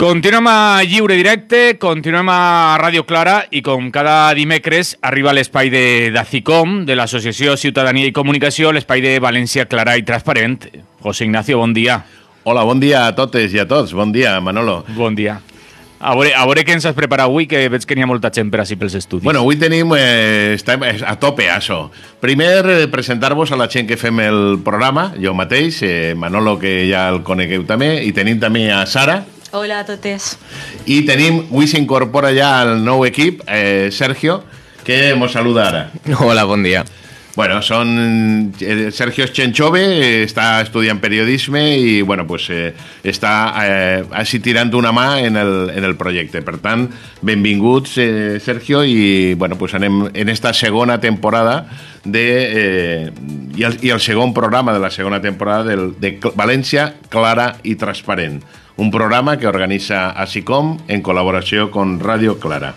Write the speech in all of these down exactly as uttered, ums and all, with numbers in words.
Continuem a Lliure Directe, continuem a Ràdio Clara i com cada dimecres arriba l'espai de d'ACICOM, de l'Associació Ciutadania i Comunicació, l'espai de València Clara i Transparent. José Ignacio, bon dia. Hola, bon dia a totes i a tots. Bon dia, Manolo. Bon dia. A veure, a veure què ens has preparat avui, que veig que n'hi ha molta gent per així pels estudis. Bueno, avui tenim, eh, estem a tope, això. Primer, eh, presentar-vos a la gent que fem el programa, jo mateix, eh, Manolo, que ja el conegueu també, i tenim també a Sara. Hola a totes. I tenim, avui s'incorpora ja al nou equip, eh, Sergio, que mos saluda ara. Hola, bon dia. Bueno, son eh, Sergio es gent jove, eh, està estudiant periodisme i bueno, pues, eh, està eh, així tirant una mà en el, en el projecte. Per tant, benvinguts, eh, Sergio, i bueno, pues anem en esta segona temporada de, eh, i, el, i el segon programa de la segona temporada del, de València Clara i Transparent, un programa que organitza ACICOM en col·laboració amb Ràdio Clara.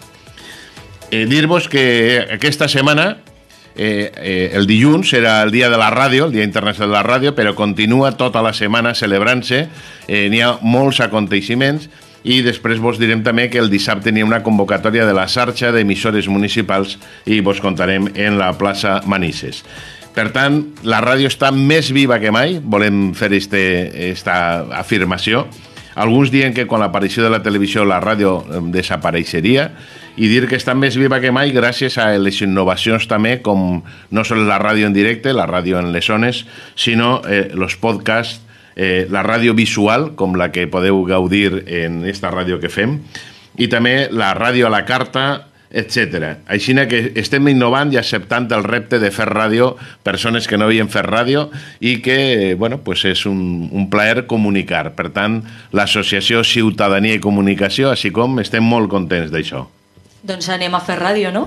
Eh, dir-vos que aquesta setmana Eh, eh, el dilluns era el dia de la ràdio, el dia internacional de la ràdio, però continua tota la setmana celebrant-se, eh, n'hi ha molts aconteixements i després vos direm també que el dissabte n'hi ha una convocatòria de la xarxa d'emissores municipals i vos contarem en la plaça Manises. Per tant, la ràdio està més viva que mai, volem fer este, esta afirmació. Alguns diuen que quan l'aparició de la televisió la ràdio desapareixeria, i dir que està més viva que mai gràcies a les innovacions també, com no sols la ràdio en directe, la ràdio en les zones, sinó eh, els podcasts, eh, la ràdio visual, com la que podeu gaudir en esta ràdio que fem, i també la ràdio a la carta, etcètera. Així que estem innovant i acceptant el repte de fer ràdio, persones que no havien fet ràdio, i que, bueno, pues és un, un plaer comunicar. Per tant, l'Associació Ciutadania i Comunicació, així com estem molt contents d'això. Doncs anem a fer ràdio, no?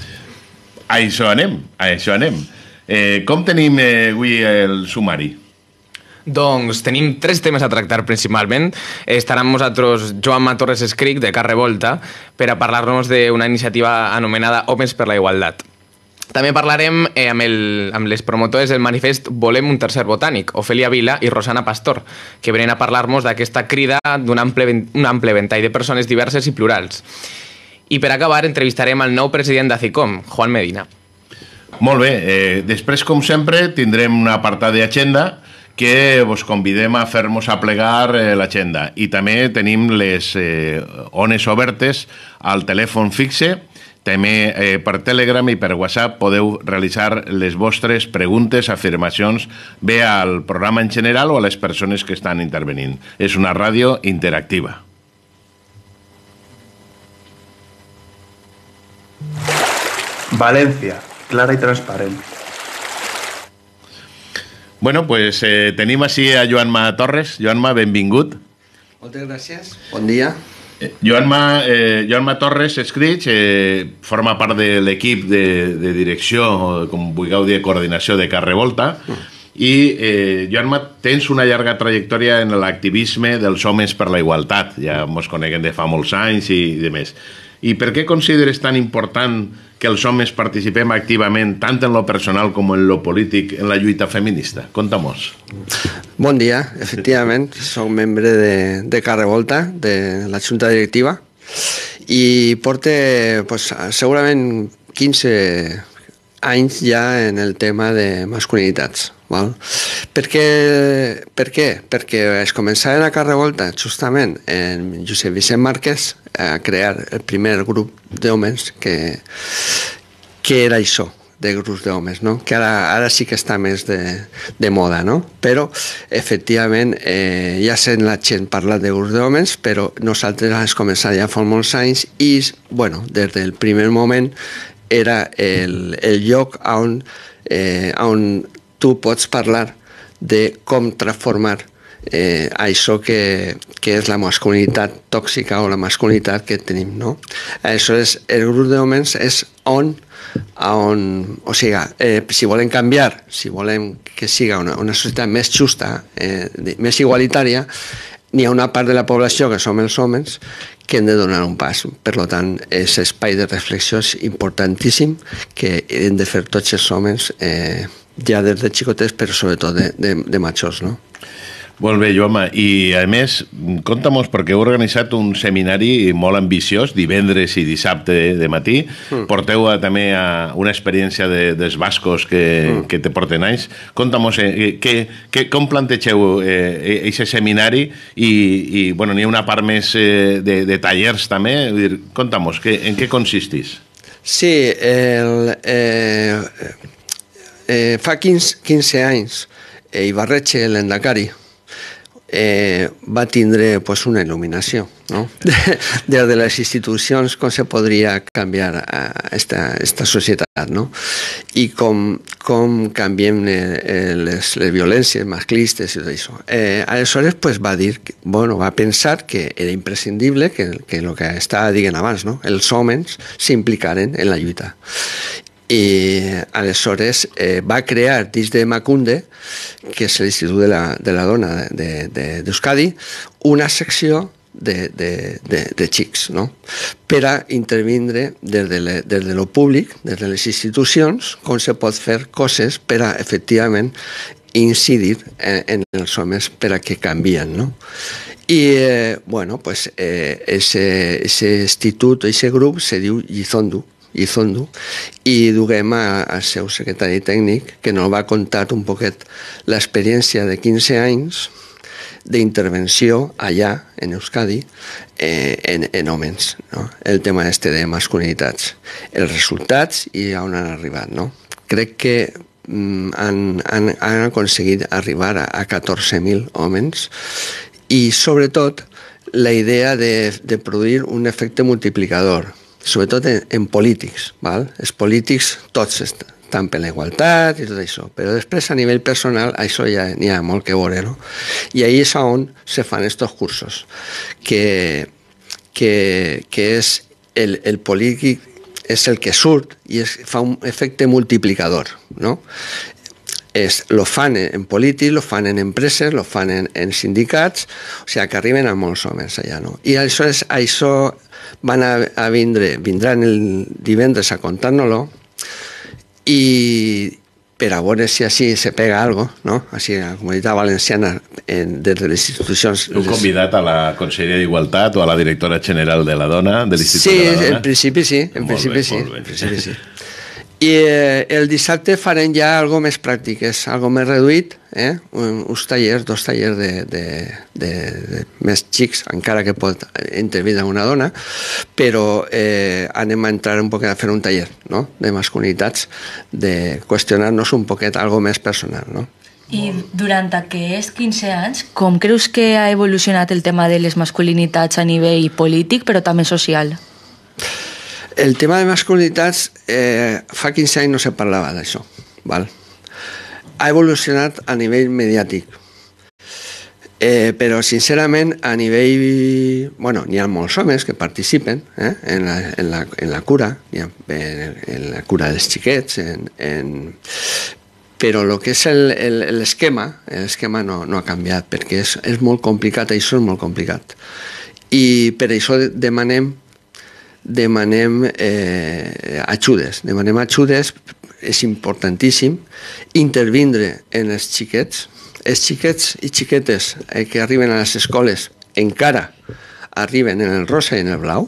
A això anem, a això anem. Eh, com tenim eh, avui el sumari? Doncs tenim tres temes a tractar principalment. Estarà amb nosaltres Joanma Torres Escric, de Car Revolta, per a parlar-nos d'una iniciativa anomenada Homes per la Igualtat. També parlarem eh, amb, el, amb les promotores del manifest Volem un tercer botànic, Ofèlia Vila i Rosana Pastor, que venen a parlar-nos d'aquesta crida d'un ample, un ample ventall de persones diverses i plurals. I per acabar, entrevistarem el nou president d'ACICOM, Juan Medina. Molt bé. Eh, després, com sempre, tindrem un apartat d'agenda que vos convidem a fer-nos aplegar eh, l'agenda. I també tenim les eh, ones obertes al telèfon fixe. També eh, per Telegram i per WhatsApp podeu realitzar les vostres preguntes, afirmacions, bé al programa en general o a les persones que estan intervenint. És una ràdio interactiva. València, clara i transparent. Bueno, pues eh, tenim així a Joanma Torres. Joanma, benvingut. Moltes gràcies. Bon dia. Eh, Joanma, eh, Joanma Torres Escriig eh, forma part de l'equip de, de direcció, o com vulgueu dir, coordinació de Car Revolta. Mm. I, eh, Joanma, tens una llarga trajectòria en l'activisme dels homes per la igualtat. Ja ens coneguem de fa molts anys i de més. I per què consideres tan important que els homes participem activament, tant en lo personal com en lo polític, en la lluita feminista? Conta-mos. Bon dia, efectivament, soc membre de, de Car Revolta, de la Junta Directiva, i porte pues, segurament quinze anys ja en el tema de masculinitats. Val? Per què? Per què? Perquè es començaven a Car Revolta justament en Josep Vicent Márquez a crear el primer grup d'homes que, que era això, de grups d'homes, no? Que ara, ara sí que està més de, de moda, no? Però, efectivament, eh, ja sent la gent parlar de grups d'homes, però nosaltres vam començar ja fa molts anys i, bueno, des del primer moment era el, el lloc on, eh, on tu pots parlar de com transformar eh, això que, que és la masculinitat tòxica o la masculinitat que tenim, no? Aleshores, el grup d'homes és on, on o sigui, eh, si volem canviar, si volem que siga una, una societat més justa, eh, més igualitària, n'hi ha una part de la població, que som els homes, que hem de donar un pas. Per tant, és espai de reflexió importantíssim que hem de fer tots els homes, eh, ja des de xicotets, però sobretot de, de, de majors, no? Molt bé, Joama. I, a més, compta-mos, perquè heu organitzat un seminari molt ambiciós, divendres i dissabte de matí. Mm. Porteu a, també a una experiència de, dels bascos que, mm. que te porten anys. Compta-mos, eh, que, que, com plantegeu aquest eh, seminari i, i bueno, n'hi ha una part més eh, de, de tallers també. Compta-mos, en què consistís? Sí, el, eh, eh, fa quinze, quinze anys eh, Ibarretxe, l'Endacari, Eh, va tindre pues, una il·luminació, no? Des de les institucions com se podria canviar esta, esta societat, no? I com, com canviem eh, les, les violències masclistes i tot això. Eh, aleshores pues, va dir, bueno, va pensar que era imprescindible que, que el que estava dient abans, no? Els homes s'implicaren en la lluita. I aleshores eh, va crear dins de Macunde, que és l'Institut de la, de la Dona d'Euskadi, de, de, una secció de, de, de, de xics, no? Per a intervindre des de, le, des de lo públic, des de les institucions, com se pot fer coses per a, efectivament, incidir en, en els homes per a que canvien, no? I, eh, bueno, pues, eh, ese, ese institut, ese grup, se diu Gizondo, Izondo, i duguem al seu secretari tècnic, que nos va contar un poquet l'experiència de quinze anys d'intervenció allà, en Euskadi, eh, en, en homes, no? El tema este de masculinitats, els resultats i on han arribat, no? Crec que mm, han, han, han aconseguit arribar a, a catorze mil homes i, sobretot, la idea de, de produir un efecte multiplicador, sobretot en, en polítics, val? Els polítics tots estan per la igualtat i tot això, però després a nivell personal això ja n'hi ha molt que veure, no? I ahí és on se fan estos cursos, que, que, que és el, el polític és el que surt i es, fa un efecte multiplicador, no? Es, lo fan en polítics, lo fan en empreses, lo fan en, en sindicats, o sigui que arriben a molts homes allà, no? I això, és, això van a, a vindre, vindran el divendres a contar-nos-lo i per a veure si així se pega algo, no? Així la Comunitat Valenciana, en, des de les institucions... Heu convidat a la Conselleria d'Igualtat o a la directora general de la Dona, de l'Institut sí, de la Dona? Sí, en principi sí, en molt principi bé, sí. Molt bé. En principi sí. I eh, el dissabte farem ja algo més pràctic, és algo més reduït, eh? uns tallers, dos tallers de, de, de, de més xics, encara que pot intervindre una dona, però eh, anem a entrar un poquet a fer un taller, no? De masculinitats, de qüestionar-nos un poquet algo més personal, no? I durant aquests quinze anys, com creus que ha evolucionat el tema de les masculinitats a nivell polític, però també social? El tema de masculinitats, eh, fa quinze anys no se parlava d'això, val? Ha evolucionat a nivell mediàtic, eh, però sincerament a nivell... Bueno, n'hi ha molts homes que participen eh, en, la, en, la, en la cura, ha, en, en la cura dels xiquets, en, en... però el que és l'esquema, l'esquema no, no ha canviat, perquè és, és molt complicat, això és molt complicat. I per això demanem demanem eh, ajudes, demanem ajudes, és importantíssim intervindre en els xiquets, els xiquets i xiquetes eh, que arriben a les escoles encara arriben en el rosa i en el blau.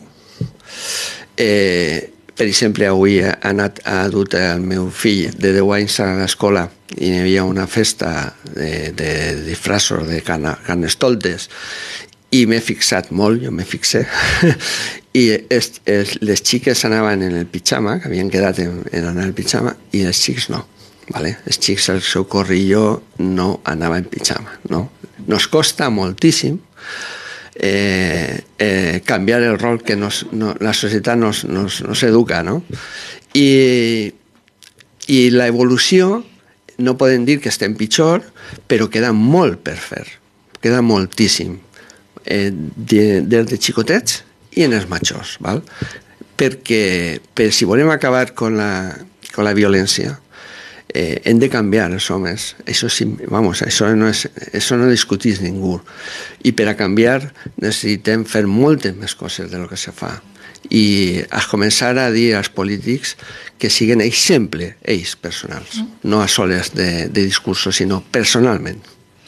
Eh, per exemple, avui ha anat ha dut el meu fill de deu anys a l'escola i hi havia una festa de, de disfraços de carnestoltes i m'he fixat molt, jo m'he fixat, i es, es, les xiques anaven en el pitjama, que havien quedat en, en anar en el pitjama, i els xics no. ¿Vale? Els xics, el seu corrillo, no anava en pitjama. No? Nos costa moltíssim eh, eh, canviar el rol que nos, no, la societat nos, nos, nos educa, no? I, i la evolució, no podem dir que estem pitjor, però queda molt per fer, queda moltíssim. Eh, de, des de xicotets i en els majors, val? Perquè per, si volem acabar con la, con la violència eh, hem de canviar els homes, això, sí, vamos, això, no és, això no discutís ningú, i per a canviar necessitem fer moltes més coses de lo que se fa i a començar a dir als polítics que siguin exemple ells personals, no a soles de, de discursos, sinó personalment.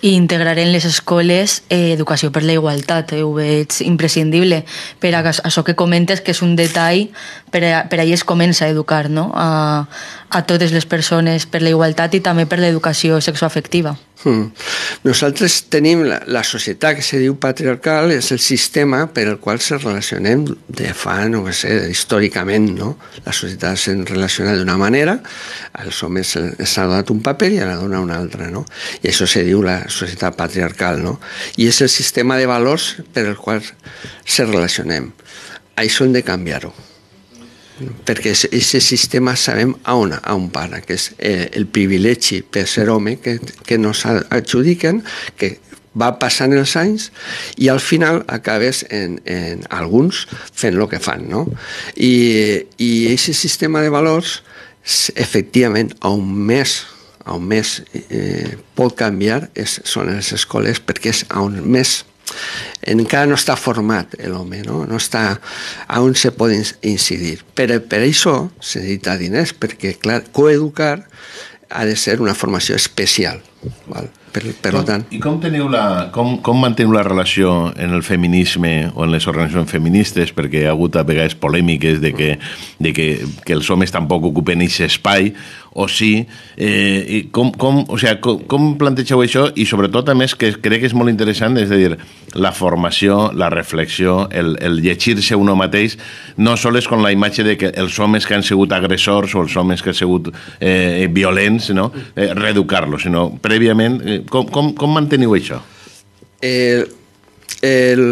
i integrar en les escoles eh, educació per la igualtat. Eh, ho veig imprescindible per a això que comentes, que és un detall, per, a, per allà es comença a educar, no? a, a totes les persones per la igualtat i també per l'educació sexoafectiva. Mm. Nosaltres tenim la, la societat que se diu patriarcal, és el sistema per el qual se relacionem de fa, no sé, històricament, no? La societat se relaciona d'una manera, als homes s'ha donat un paper i a la dona un altre, no? I això se diu la societat patriarcal, no? I és el sistema de valors per el qual se relacionem. Això hem de canviar-ho, perquè aquest sistema sabem a on, a on para, que és eh, el privilegi per ser home que, que nos adjudiquen, que va passant els anys i al final acabes en, en alguns fent el que fan, no? I, i aquest sistema de valors efectivament on més on més eh, pot canviar és, són les escoles, perquè és on més encara no està format l'home, no? No està on se pot incidir. Per, per això se necessita diners, perquè, clar, coeducar ha de ser una formació especial. Val? Per, per com, tant... I com, teniu la, com, com manteniu la relació en el feminisme o en les organitzacions feministes? Perquè hi ha hagut a vegades polèmiques de que, de que, que els homes tampoc ocupen aquest espai, o sí, eh, com, com, o sea, com, com plantegeu això? I sobretot, a més, que crec que és molt interessant, és a dir, la formació, la reflexió, el, el llegir-se uno mateix, no sols con la imatge de que els homes que han sigut agressors o els homes que han sigut eh, violents, no? eh, reeducar-los, sinó prèviament, eh, com, com, com manteniu això? El, el,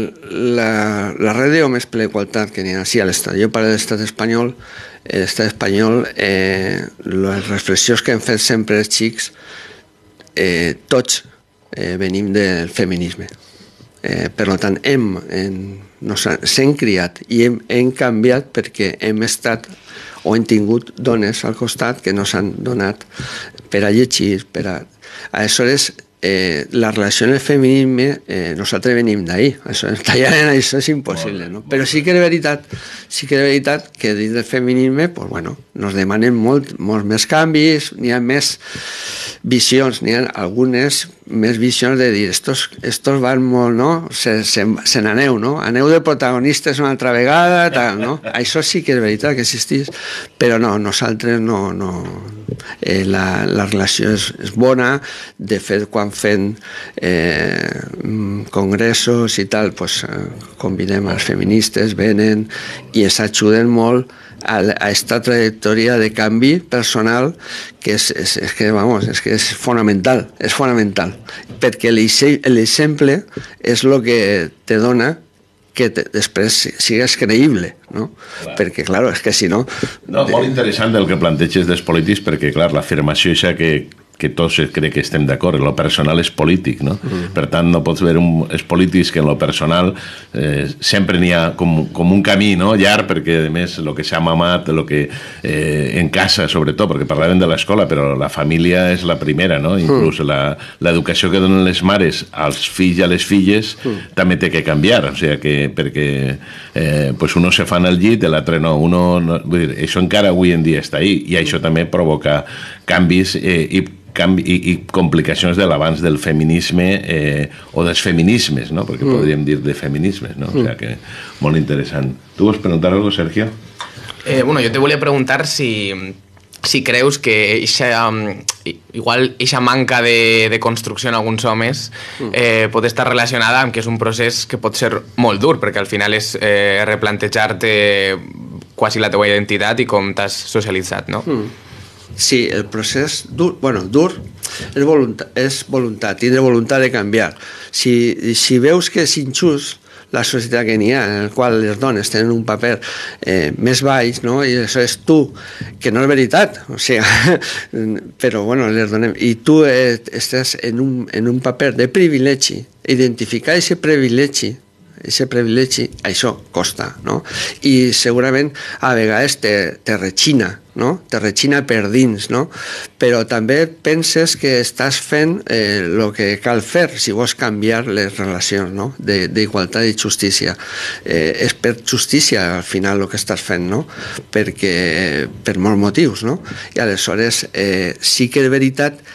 la, la red de homes per la igualtat que n'hi ha així a l'Estat, jo per l'estat espanyol, l'estat espanyol, eh, les reflexions que hem fet sempre els xics, eh, tots eh, venim del feminisme. Eh, per tant, hem, hem, nos hem criat i hem, hem canviat perquè hem estat o hem tingut dones al costat que nos han donat per a llegir, per a... Aleshores, eh, la relació amb el feminisme, eh, nosaltres venim d'ahir, això, això és impossible, no? Però sí que és veritat, sí que és veritat que dins del feminisme, pues, bueno, nos demanen molt, molts més canvis, n'hi ha més visions, n'hi ha algunes més visions de dir, estos, estos van molt, no? Se, se, se n'aneu, no? Aneu de protagonistes una altra vegada, tal, no? Això sí que és veritat que existís, però no, nosaltres no... no eh, la, la relació és, és bona. De fet, quan fem eh, congressos i tal, pues, eh, convidem als feministes, venen i ens ajuden molt a aquesta trajectòria de canvi personal que és, és, és que, vamos, és que és fonamental, és fonamental, perquè l'exemple és el que te dona que te, després sigues creïble, no? Clar. Perquè, clar, és que si no... No, molt interessant el que planteges dels polítics, perquè, clar, l'afirmació és que que tots crec que estem d'acord, en lo personal és polític, no? Mm. Per tant, no pots veure un, els polítics que en lo personal eh, sempre n'hi ha com, com un camí, no?, llarg, perquè, a més, el que s'ha mamat, el que eh, en casa, sobretot, perquè parlaven de l'escola, però la família és la primera, no? Inclús mm. l'educació que donen les mares als fills i a les filles mm. també té que canviar, o sigui que, perquè eh, pues uno se fa en el llit, l'altre no, uno, no, vull dir, això encara avui en dia està ahí, i això també provoca canvis eh, i canvi, i, i complicacions de l'abans del feminisme eh, o dels feminismes, no? Perquè mm. podríem dir de feminismes, no? Mm. O sigui que molt interessant. Tu vols preguntar algo, Sergio? Eh, bueno, jo te volia preguntar si, si creus que ixa, igual ixa manca de, de construcció en alguns homes eh, pot estar relacionada amb que és un procés que pot ser molt dur, perquè al final és eh, replantejar-te quasi la teva identitat i com t'has socialitzat, no? Mm. Sí, el procés dur, bueno, dur és voluntat, és voluntat, tindre voluntat de canviar. Si, si veus que és injust la societat que n'hi ha, en el qual les dones tenen un paper eh, més baix, no? I això és tu, que no és veritat, o sigui, però bueno, les donem, i tu eh, estàs en un, en un paper de privilegi, identificar aquest privilegi, aquest privilegi, això costa, no? I segurament a vegades te, te rechina, no? Te rechina per dins, no? Però també penses que estàs fent eh, el que cal fer si vols canviar les relacions, no? D'igualtat i justícia. Eh, és per justícia al final el que estàs fent, no? Perquè, per molts motius, no? I aleshores eh, sí que és veritat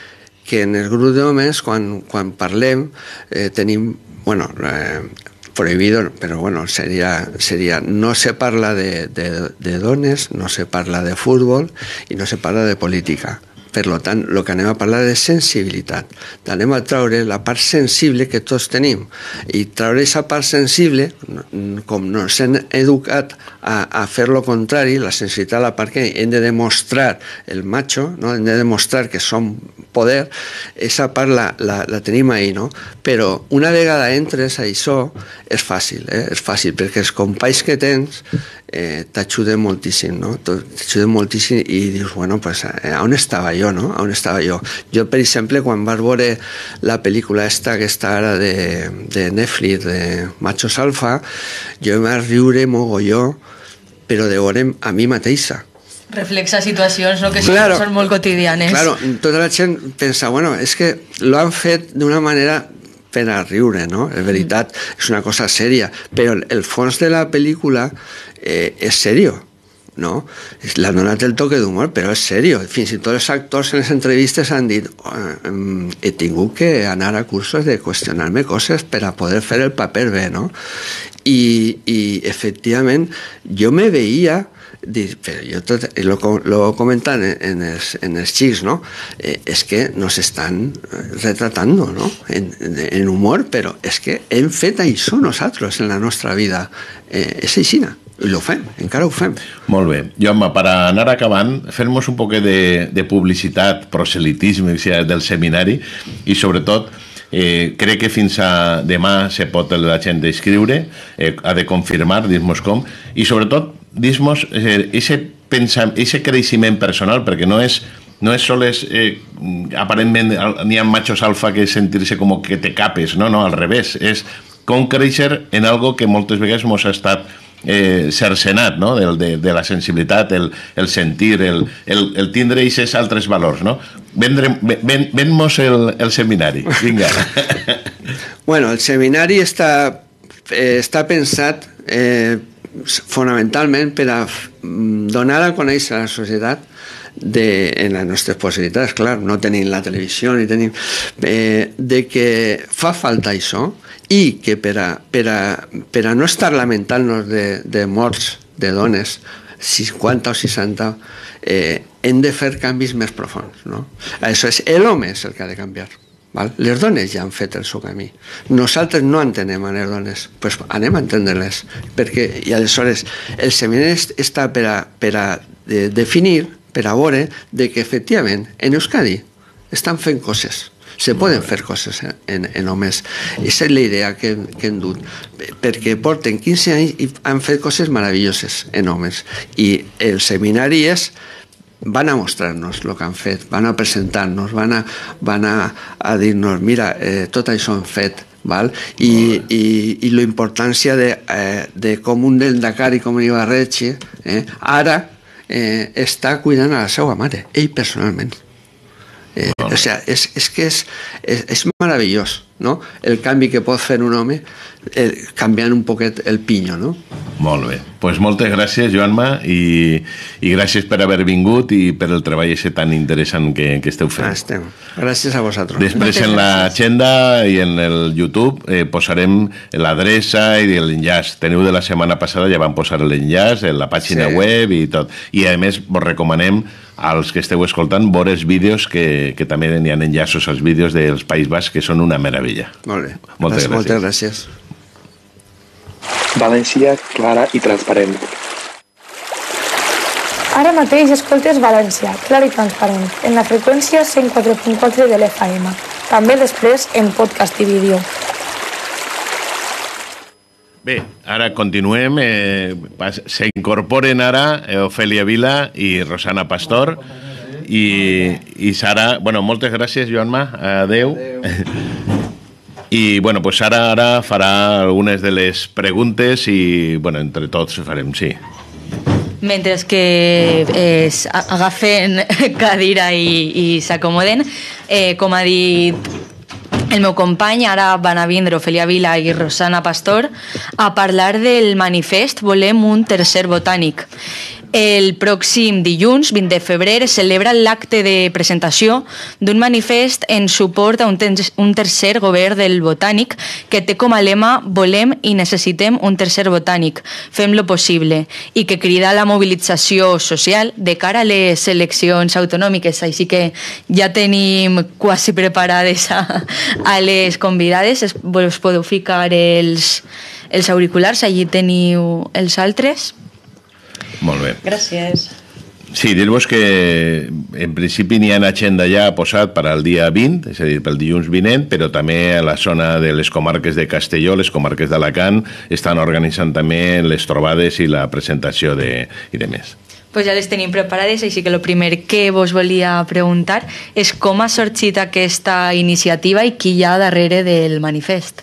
que en el grup d'homes, quan, quan parlem, eh, tenim, bueno, eh, prohibido, però bueno, seria, seria no se parla de, de, de dones, no se parla de futbol i no se parla de política. Per tant, el que anem a parlar de sensibilitat. Anem a treure la part sensible que tots tenim i treure aquesta part sensible, com no s'han educat a, a fer lo contrari, la sensibilitat, la part que hem de demostrar el macho, no? Hem de demostrar que som poder, aquesta part la, la, la tenim ahí, no? Però una vegada entres a això és fàcil, eh? És fàcil, perquè els companys que tens eh, t'ajuden moltíssim, no? T'ajuden moltíssim i dius, bueno, pues, eh, on estava jo, no? On estava jo? Jo, per exemple, quan vas veure la pel·lícula esta que està ara de, de Netflix, de Machos Alfa, jo em vaig riure mogolló, però de veure a mi mateixa. Reflexa situacions, no? Que claro, són molt quotidianes. Claro, tota la gent pensa, bueno, és que lo han fet d'una manera per a riure, no? En veritat, és una cosa sèria, però el fons de la pel·lícula eh, és serio, no? L'han donat el toque d'humor, però és serio. Fins i tot els actors en les entrevistes han dit oh, he tingut que anar a cursos de qüestionar-me coses per a poder fer el paper bé, no? I, i efectivament, jo me veia però jo tot, lo, lo comentant en els, en els xics, no? Eh, és que nos estan retratando, no? En, en humor, però és que hem fet això nosaltres en la nostra vida. Eh, és aixina, i ho fem, encara ho fem. Molt bé. Jaume, per anar acabant, fem-nos un poc de, de publicitat, proselitisme del seminari i sobretot Eh, crec que fins a demà se pot la gent inscriure, eh, ha de confirmar, dir-nos com, i sobretot dir-nos aquest eh, creixement personal, perquè no és no és sols, eh, aparentment n'hi ha machos alfa que sentir-se com que te capes, no, no, al revés, és com créixer en algo que moltes vegades mos ha estat eh, cercenat, no? de, de, de la sensibilitat, el, el sentir, el, el, el tindre aquests altres valors, no? Ven-nos el, el seminari, vinga. Bueno, el seminari està, eh, està pensat eh, fonamentalment per a donar a conèixer a la societat de, en les nostres possibilitats, clar, no tenim la televisió ni tenim, eh, de que fa falta això i que per a, per a, per a no estar lamentant-nos de, de morts de dones cinquanta o seixanta, eh, hem de fer canvis més profunds, no? Això és l'home és el que ha de canviar, val? Les dones ja han fet el seu camí, nosaltres no entenem a les dones, pues anem a entendre-les, perquè, i aleshores el seminari està per a, per a de, definir, per a veure de que efectivament en Euskadi estan fent coses, se poden fer coses en, en homes. Aquesta és la idea que, que hem dut, perquè porten quinze anys i han fet coses meravelloses en homes, i el seminari és van a mostrar-nos el que han fet, van a presentar-nos, van a, van a, a dir-nos, mira, eh, tot això han fet, val? I, i, i la importància de, eh, de com un del Dakar i com l'Ibarretxe eh, ara eh, està cuidant a la seva mare, ell personalment. Eh, o sea, és, és que és, és, és meravellós, no? El canvi que pot fer un home eh, canviant un poquet el pinyo, no? Molt bé. Pues moltes gràcies, Joanma, i, i gràcies per haver vingut i per el treball ese tan interessant que, que esteu fent. Ah, estem. Gràcies a vosaltres. Després en l'agenda i en el YouTube eh, posarem l'adreça i l'enllaç. Teniu de la setmana passada, ja vam posar l'enllaç en la pàgina sí. web i tot. I a més vos recomanem als que esteu escoltant veure els vídeos que, que també hi ha enllaços als vídeos dels País Basc que són una meravella. Molt bé. Moltes gràcies. Moltes gràcies. València clara i transparent. Ara mateix escoltes València, clara i transparent, en la freqüència cent quatre punt quatre de l'F M. També després en podcast i vídeo. Bé, ara continuem. Eh, S'incorporen ara Ofèlia Vila i Rosana Pastor. I, i Sara... Bueno, moltes gràcies, Joanma. Adeu. Adeu. I, bueno, pues Sara ara farà algunes de les preguntes i, bueno, entre tots farem, sí. Mentre que eh, agafen cadira i, i s'acomoden, eh, com ha dit el meu company, ara van a vindre Ofèlia Vila i Rosana Pastor a parlar del manifest Volem un tercer botànic. El pròxim dilluns, vint de febrer, es celebra l'acte de presentació d'un manifest en suport a un, un tercer govern del Botànic que té com a lema «Volem i necessitem un tercer Botànic, fem lo possible», i que crida a la mobilització social de cara a les eleccions autonòmiques. Així que ja tenim quasi preparades a, a les convidades. Es, us podeu ficar els, els auriculars, allí teniu els altres. Molt bé. Gràcies. Sí, dir-vos que en principi n'hi ha agenda ja posat per al dia vint, és a dir, pel dilluns vinent, però també a la zona de les comarques de Castelló, les comarques d'Alacant, estan organitzant també les trobades i la presentació de, i de més. Pues ja les tenim preparades, així que el primer que vos volia preguntar és com ha sorgit aquesta iniciativa i qui hi ha darrere del manifest.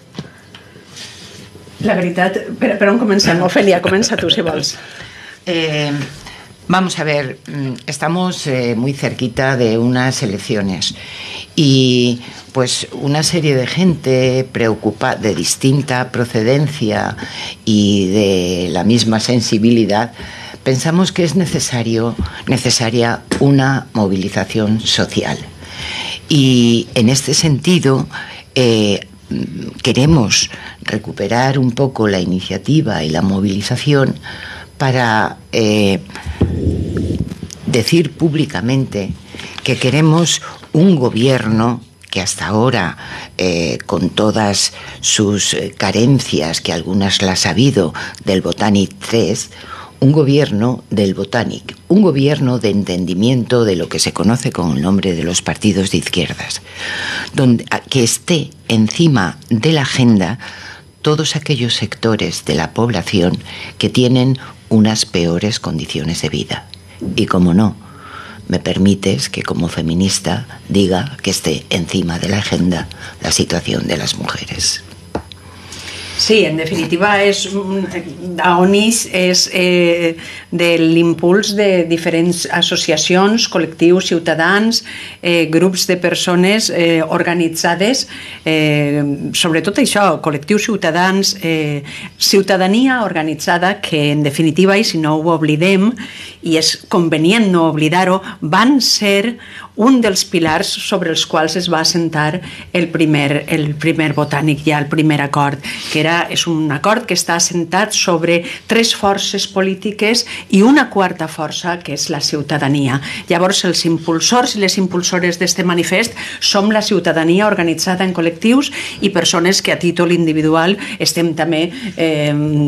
La veritat, per, per on comencem? Ofelia, comença tu, si vols. Eh, vamos a ver, estamos eh, muy cerquita de unas elecciones y pues una serie de gente preocupada, de distinta procedencia y de la misma sensibilidad, pensamos que es necesario, necesaria una movilización social. Y en este sentido eh, queremos recuperar un poco la iniciativa y la movilización para eh, decir públicamente que queremos un gobierno que hasta ahora, eh, con todas sus carencias, que algunas las ha habido del Botànic tres, un gobierno del Botànic, un gobierno de entendimiento de lo que se conoce con el nombre de los partidos de izquierdas, donde, que esté encima de la agenda todos aquellos sectores de la población que tienen unas peores condiciones de vida. Y como no, me permites que como feminista diga que esté encima de la agenda la situación de las mujeres. Sí, en definitiva, és, Aonis és eh, de l'impuls de diferents associacions, col·lectius, ciutadans, eh, grups de persones eh, organitzades, eh, sobretot això, col·lectius ciutadans, eh, ciutadania organitzada que, en definitiva, i si no ho oblidem, i és convenient no oblidar-ho, van ser un dels pilars sobre els quals es va assentar el primer, el primer Botànic, ja el primer acord, que era, és un acord que està assentat sobre tres forces polítiques i una quarta força, que és la ciutadania. Llavors, els impulsors i les impulsores d'este manifest som la ciutadania organitzada en col·lectius i persones que a títol individual estem també eh,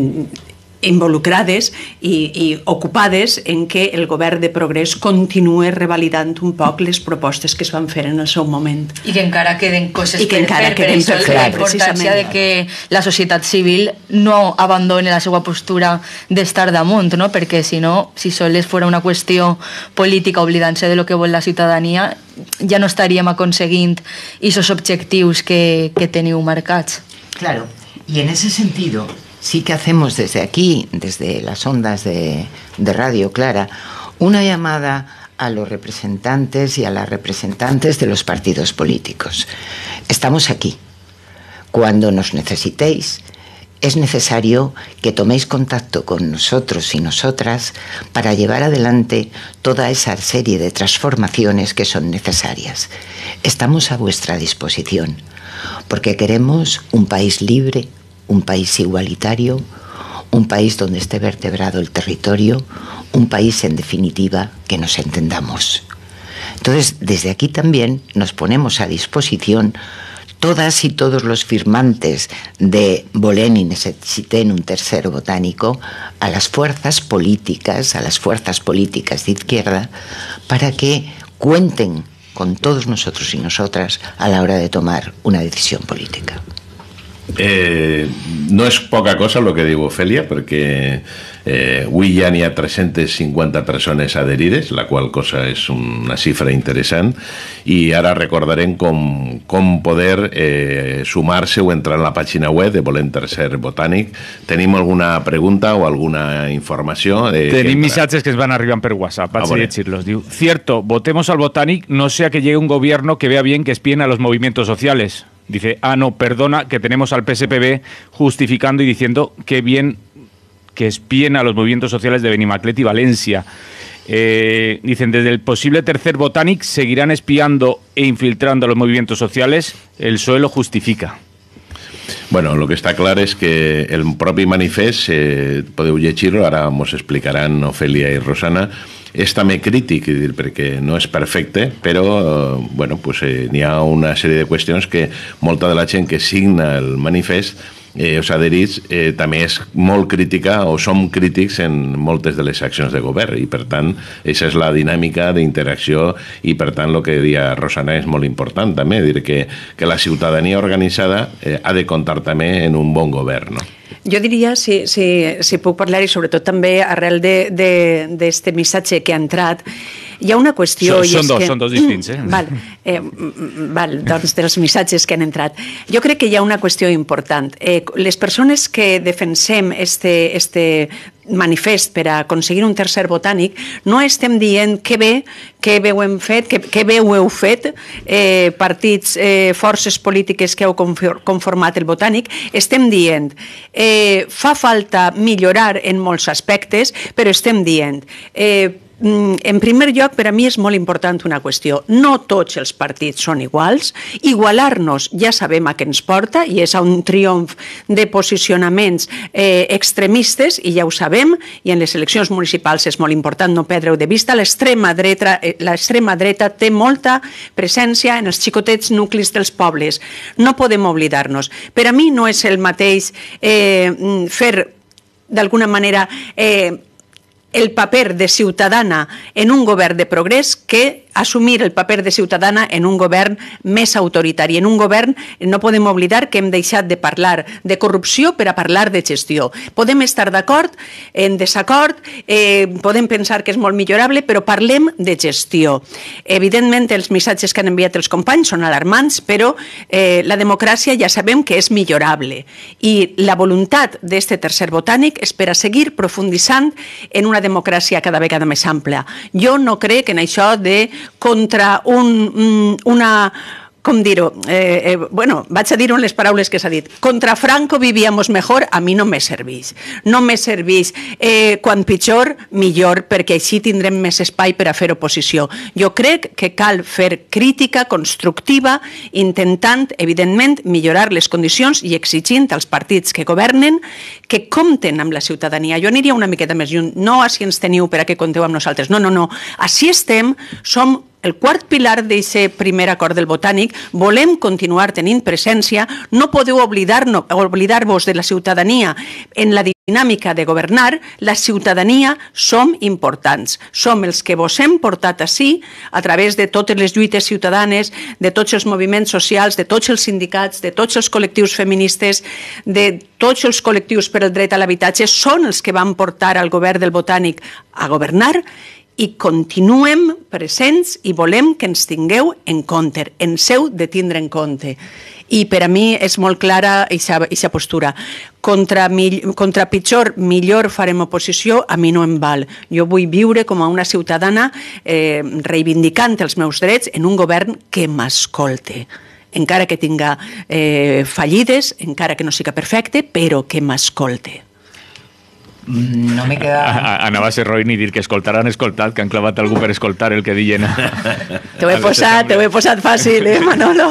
involucrades i, i ocupades en que el govern de progrés continue revalidant un poc les propostes que es van fer en el seu moment. I que encara queden coses I que per encara fer, queden per per fer, la importància de que la societat civil no abandoni la seva postura d'estar damunt, no? Perquè si no, si sols fos una qüestió política oblidant-se de lo que vol la ciutadania, ja no estaríem aconseguint aquests objectius que, que teniu marcats. Claro, y en ese sentido sí que hacemos desde aquí, desde las ondas de, de Radio Clara, una llamada a los representantes y a las representantes de los partidos políticos. Estamos aquí. Cuando nos necesitéis, es necesario que toméis contacto con nosotros y nosotras para llevar adelante toda esa serie de transformaciones que son necesarias. Estamos a vuestra disposición, porque queremos un país libre, un país igualitario, un país donde esté vertebrado el territorio, un país, en definitiva, que nos entendamos. Entonces, desde aquí también nos ponemos a disposición todas y todos los firmantes de Volem i necessitem un tercer botánico, a las fuerzas políticas, a las fuerzas políticas de izquierda, para que cuenten con todos nosotros y nosotras a la hora de tomar una decisión política. Eh, no és poca cosa el que diu Ofèlia, perquè eh, avui ja n'hi ha tres-centes cinquanta persones adherides, la qual cosa és una xifra interessant, i ara recordarem com, com poder eh, sumar-se o entrar en la pàgina web de Volem Tercer Botànic. Tenim alguna pregunta o alguna informació? Eh, Tenim que missatges que ens van arribant per WhatsApp, vaig Ah, a decirlos. Diu, cierto, votemos al Botànic, no sea que llegue un gobierno que vea bien que espien a los movimientos sociales. Dice, ah, no, perdona, que tenemos al P S P B justificando y diciendo que bien que espíen a los movimientos sociales de Benimaclet y Valencia. Eh, dicen, desde el posible tercer Botànic seguirán espiando e infiltrando a los movimientos sociales. El P S O E lo justifica. Bueno, lo que està clar és que el propi manifest, eh, podeu llegir-lo, ara ens explicaran Ofèlia i Rosana, és també crític, perquè no és perfecte, però bueno, pues, eh, n'hi ha una sèrie de qüestions que molta de la gent que signa el manifest, eh, els adherits, eh, també és molt crítica o som crítics en moltes de les accions de govern i per tant, aquesta és la dinàmica d'interacció i per tant el que deia Rosana és molt important també, dir que, que la ciutadania organitzada eh, ha de comptar també en un bon govern, no? Jo diria, si, si, si puc parlar, i sobretot també arrel d'aquest missatge que ha entrat, hi ha una qüestió... Són, i són és dos, que, són dos distints, eh? Val, eh, val, doncs dels missatges que han entrat. Jo crec que hi ha una qüestió important. Eh, les persones que defensem este, este manifest per a aconseguir un tercer Botànic no estem dient que bé, que bé ho hem fet, que, que bé ho heu fet, eh, partits, eh, forces polítiques que heu conformat el Botànic, estem dient eh, fa falta millorar en molts aspectes, però estem dient eh, en primer lloc, per a mi és molt important una qüestió. No tots els partits són iguals. Igualar-nos ja sabem a què ens porta i és a un triomf de posicionaments eh, extremistes i ja ho sabem, i en les eleccions municipals és molt important no perdre-ho de vista. L'extrema dreta, l'extrema dreta té molta presència en els xicotets nuclis dels pobles. No podem oblidar-nos. Per a mi no és el mateix eh, fer d'alguna manera eh, el paper de ciutadana en un govern de progrés que assumir el paper de ciutadana en un govern més autoritari. En un govern no podem oblidar que hem deixat de parlar de corrupció per a parlar de gestió. Podem estar d'acord, en desacord, eh, podem pensar que és molt millorable, però parlem de gestió. Evidentment, els missatges que han enviat els companys són alarmants, però eh, la democràcia ja sabem que és millorable. I la voluntat d'aquest tercer Botànic és per a seguir profunditzant en una democràcia cada vegada més ampla. Jo no crec en això de contra un, una... com dir-ho, eh, eh, bueno, vaig a dir-ho en les paraules que s'ha dit. Contra Franco vivíamos mejor, a mi no me serveix. No me serveix. Eh, quan pitjor, millor, perquè així tindrem més espai per a fer oposició. Jo crec que cal fer crítica constructiva, intentant, evidentment, millorar les condicions i exigint als partits que governen que compten amb la ciutadania. Jo aniria una miqueta més lluny. No així ens teniu per a que compteu amb nosaltres. No, no, no. Així estem, som el quart pilar d'aquest primer acord del Botànic, volem continuar tenint presència, no podeu oblidar-vos oblidar de la ciutadania en la dinàmica de governar, la ciutadania som importants, som els que vos hem portat ací a través de totes les lluites ciutadanes, de tots els moviments socials, de tots els sindicats, de tots els col·lectius feministes, de tots els col·lectius per al dret a l'habitatge, són els que van portar al govern del Botànic a governar i continuem presents i volem que ens tingueu en compte, ens heu de tindre en compte. I per a mi és molt clara aquesta postura. Contra, contra pitjor, millor farem oposició, a mi no em val. Jo vull viure com a una ciutadana eh, reivindicant els meus drets en un govern que m'escolte. Encara que tinga eh, fallides, encara que no siga perfecte, però que m'escolte. No me queda... Anava a ser Roy ni dir que escoltaran escoltat, que han clavat algú per escoltar el que diuen. Te ho he posat, te ho he posat fàcil, eh, Manolo?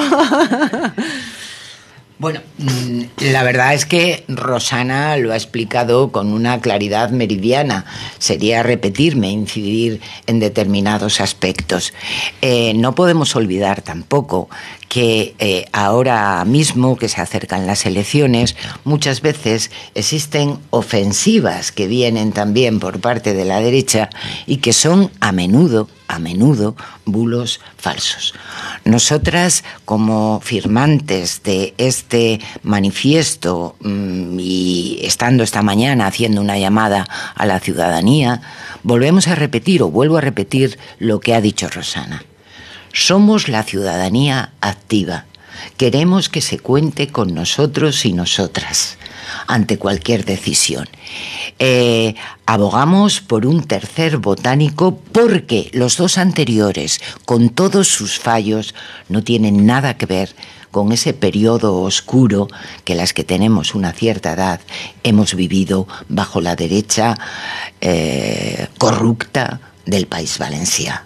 Bueno, la verdad es que Rosana lo ha explicado con una claridad meridiana. Sería repetirme, incidir en determinados aspectos. Eh, no podemos olvidar tampoco que eh, ahora mismo que se acercan las elecciones, muchas veces existen ofensivas que vienen también por parte de la derecha y que son a menudo, a menudo, bulos falsos. Nosotras, como firmantes de este manifiesto mmm, y estando esta mañana haciendo una llamada a la ciudadanía, volvemos a repetir o vuelvo a repetir lo que ha dicho Rosana. Somos la ciudadanía activa. Queremos que se cuente con nosotros y nosotras. ante cualquier decisión. Eh, abogamos por un tercer botánico porque los dos anteriores, con todos sus fallos, no tienen nada que ver con ese periodo oscuro que las que tenemos una cierta edad hemos vivido bajo la derecha eh, corrupta del País Valencià.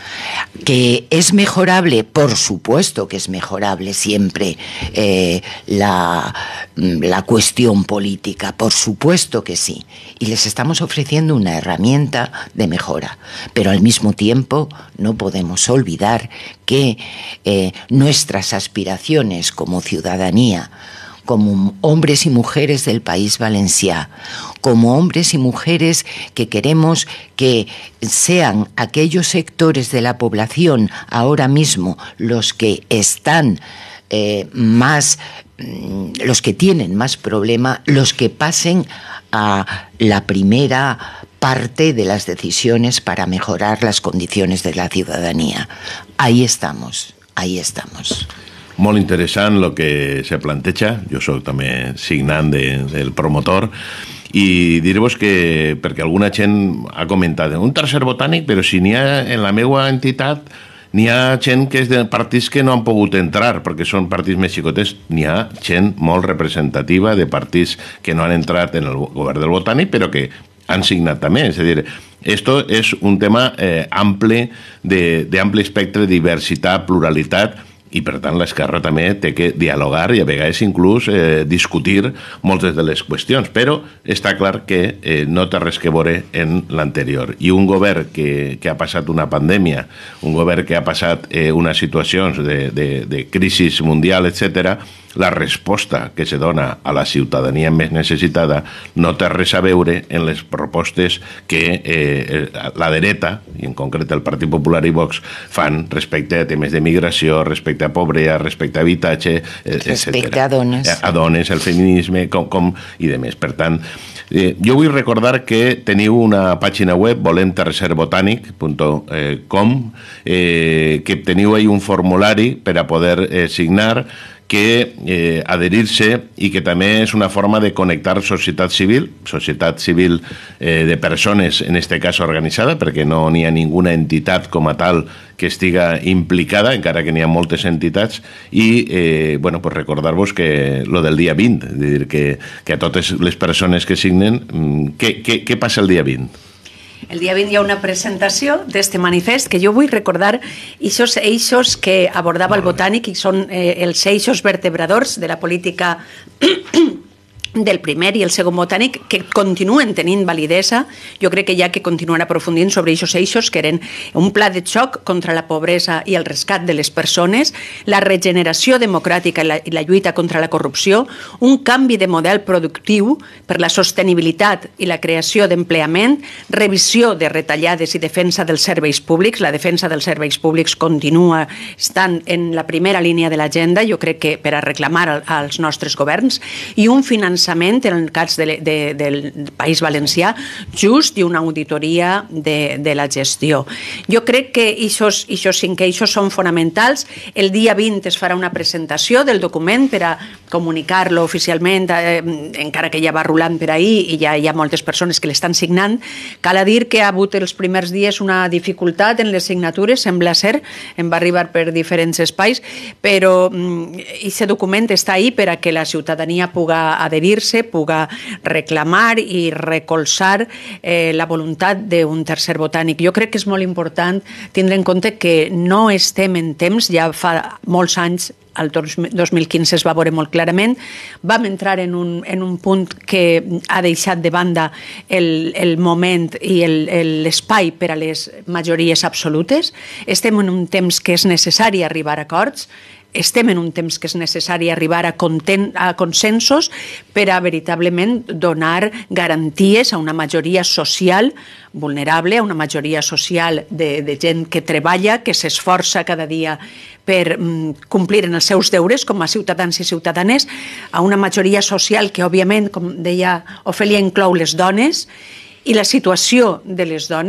¿Que es mejorable? Por supuesto que es mejorable siempre eh, la, la cuestión política, por supuesto que sí. Y les estamos ofreciendo una herramienta de mejora. Pero al mismo tiempo no podemos olvidar que eh, nuestras aspiraciones como ciudadanía, como hombres y mujeres del País Valencià, como hombres y mujeres que queremos que sean aquellos sectores de la población ahora mismo los que están eh, más, los que tienen más problema, los que pasen a la primera parte de las decisiones para mejorar las condiciones de la ciudadanía. Ahí estamos, ahí estamos. Molt interessant el que se planteja, jo soc també signant de, del promotor, i dir-vos que, perquè alguna gent ha comentat, un tercer botànic, però si n'hi ha en la meva entitat, n'hi ha gent que és de partits que no han pogut entrar, perquè són partits més xicotes, n'hi ha gent molt representativa de partits que no han entrat en el govern del botànic, però que han signat també, és a dir, esto és un tema eh, ample, d'ampli espectre, diversitat, pluralitat, i per tant l'esquerra també té que dialogar i a vegades inclús eh, discutir moltes de les qüestions, però està clar que eh, no té res que veure en l'anterior. I un govern que, que ha passat una pandèmia, un govern que ha passat eh, unes situacions de, de, de crisi mundial, etcètera, la resposta que se dona a la ciutadania més necessitada no té res a veure en les propostes que eh, la dreta, i en concret el Partit Popular i Vox, fan respecte a temes de migració, respecte a pobresa, respecte a habitatge, etcètera. Respecte a dones. A dones, el feminisme, com, com i de més. Per tant, eh, jo vull recordar que teniu una pàgina web, volem tercer botànic punt com, eh, que teniu ahí un formulari per a poder eh, signar, que eh, adherir-se i que també és una forma de connectar societat civil, societat civil eh, de persones, en este cas organitzada, perquè no n'hi ha ninguna entitat com a tal que estiga implicada, encara que n'hi ha moltes entitats, i eh, bueno, pues recordar-vos que lo del dia vint, és dir, que, que a totes les persones que signen, què, què, què passa el dia vint? El dia vint hi ha una presentació d'este manifest que jo vull recordar aquests eixos que abordava el botànic i són eh, els eixos vertebradors de la política del primer i el segon botànic, que continuen tenint validesa. Jo crec que hi ha que continuar aprofundint sobre aquests eixos, que eren un pla de xoc contra la pobresa i el rescat de les persones, la regeneració democràtica i la, i la lluita contra la corrupció, un canvi de model productiu per la sostenibilitat i la creació d'empleament, revisió de retallades i defensa dels serveis públics. La defensa dels serveis públics continua estant en la primera línia de l'agenda, jo crec que per a reclamar als nostres governs, i un finançament en el cas de, de, del País Valencià just i una auditoria de, de la gestió. Jo crec que aquests cinc eixos són fonamentals. El dia vint es farà una presentació del document per a comunicar-lo oficialment, eh, encara que ja va rulant per ahir i ja hi ha moltes persones que l'estan signant. Cal dir que ha hagut els primers dies una dificultat en les signatures, sembla ser, em va arribar per diferents espais, però aquest document està ahí per a que la ciutadania puga adherir, puga reclamar i recolzar eh, la voluntat d'un tercer botànic. Jo crec que és molt important tindre en compte que no estem en temps, ja fa molts anys, el dos mil quinze es va veure molt clarament, vam entrar en un, en un punt que ha deixat de banda el, el moment i l'espai per a les majories absolutes. Estem en un temps que és necessari arribar a acords, estem en un temps que és necessari arribar a, content, a consensos per a veritablement donar garanties a una majoria social vulnerable, a una majoria social de, de gent que treballa, que s'esforça cada dia per mm, complir en els seus deures com a ciutadans i ciutadanes, a una majoria social que, òbviament, com deia Ofèlia, inclou les dones, i la situació de les dones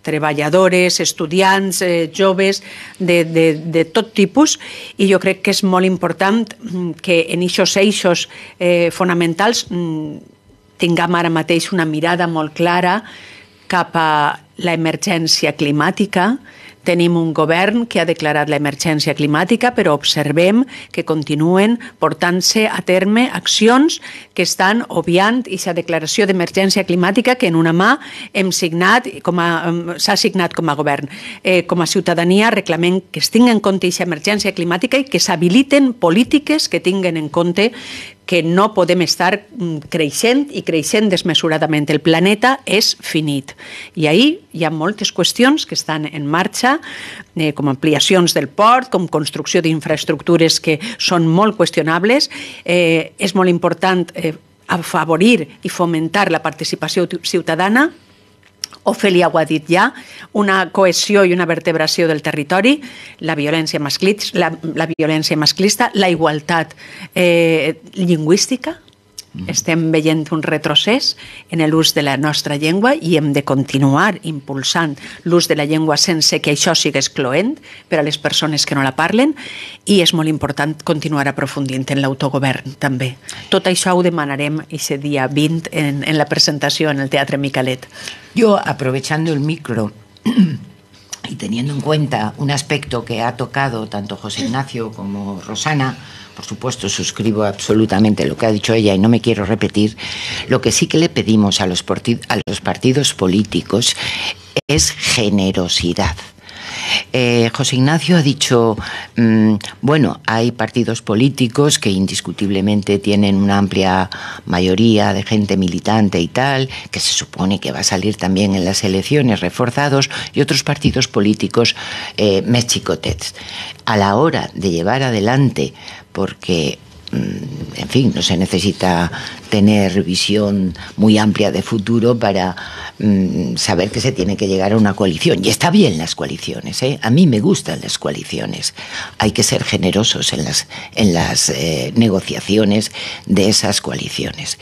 treballadores, estudiants, eh, joves, de, de, de tot tipus, i jo crec que és molt important que en aquests eixos eh, fonamentals tinguem ara mateix una mirada molt clara cap a l'emergència climàtica. Tenim un govern que ha declarat l'emergència climàtica, però observem que continuen portant-se a terme accions que estan obviant aquesta declaració d'emergència climàtica que en una mà hem signat, com a, s'ha signat com a govern. Eh, com a ciutadania reclamem que es tingui en compte aquesta emergència climàtica i que s'habiliten polítiques que tinguen en compte que no podem estar creixent i creixent desmesuradament. El planeta és finit. I ahí hi ha moltes qüestions que estan en marxa, eh, com ampliacions del port, com construcció d'infraestructures que són molt qüestionables. Eh, és molt important eh, afavorir i fomentar la participació ciutadana. Ofèlia ho ha dit ja, una cohesió i una vertebració del territori, la violència masclista, la, la, violència masclista, la igualtat eh, lingüística. Mm. Estem veient un retrocés en l'ús de la nostra llengua i hem de continuar impulsant l'ús de la llengua sense que això sigui excloent per a les persones que no la parlen, i és molt important continuar aprofundint en l'autogovern també. Tot això ho demanarem ese dia vint en, en la presentació en el Teatre Micalet. Yo, aprovechando el micro y teniendo en cuenta un aspecto que ha tocado tanto José Ignacio como Rosana, por supuesto suscribo absolutamente lo que ha dicho ella y no me quiero repetir, lo que sí que le pedimos a los, a los partidos políticos es generosidad. Eh, José Ignacio ha dicho, mmm, bueno, hay partidos políticos que indiscutiblemente tienen una amplia mayoría de gente militante y tal, que se supone que va a salir también en las elecciones reforzados, y otros partidos políticos eh, més xicotets. A la hora de llevar adelante, porque en fin, no se necesita tener visión muy amplia de futuro para mmm, saber que se tiene que llegar a una coalición. Y está bien las coaliciones, ¿eh? A mí me gustan las coaliciones. Hay que ser generosos en las, en las eh, negociaciones de esas coaliciones.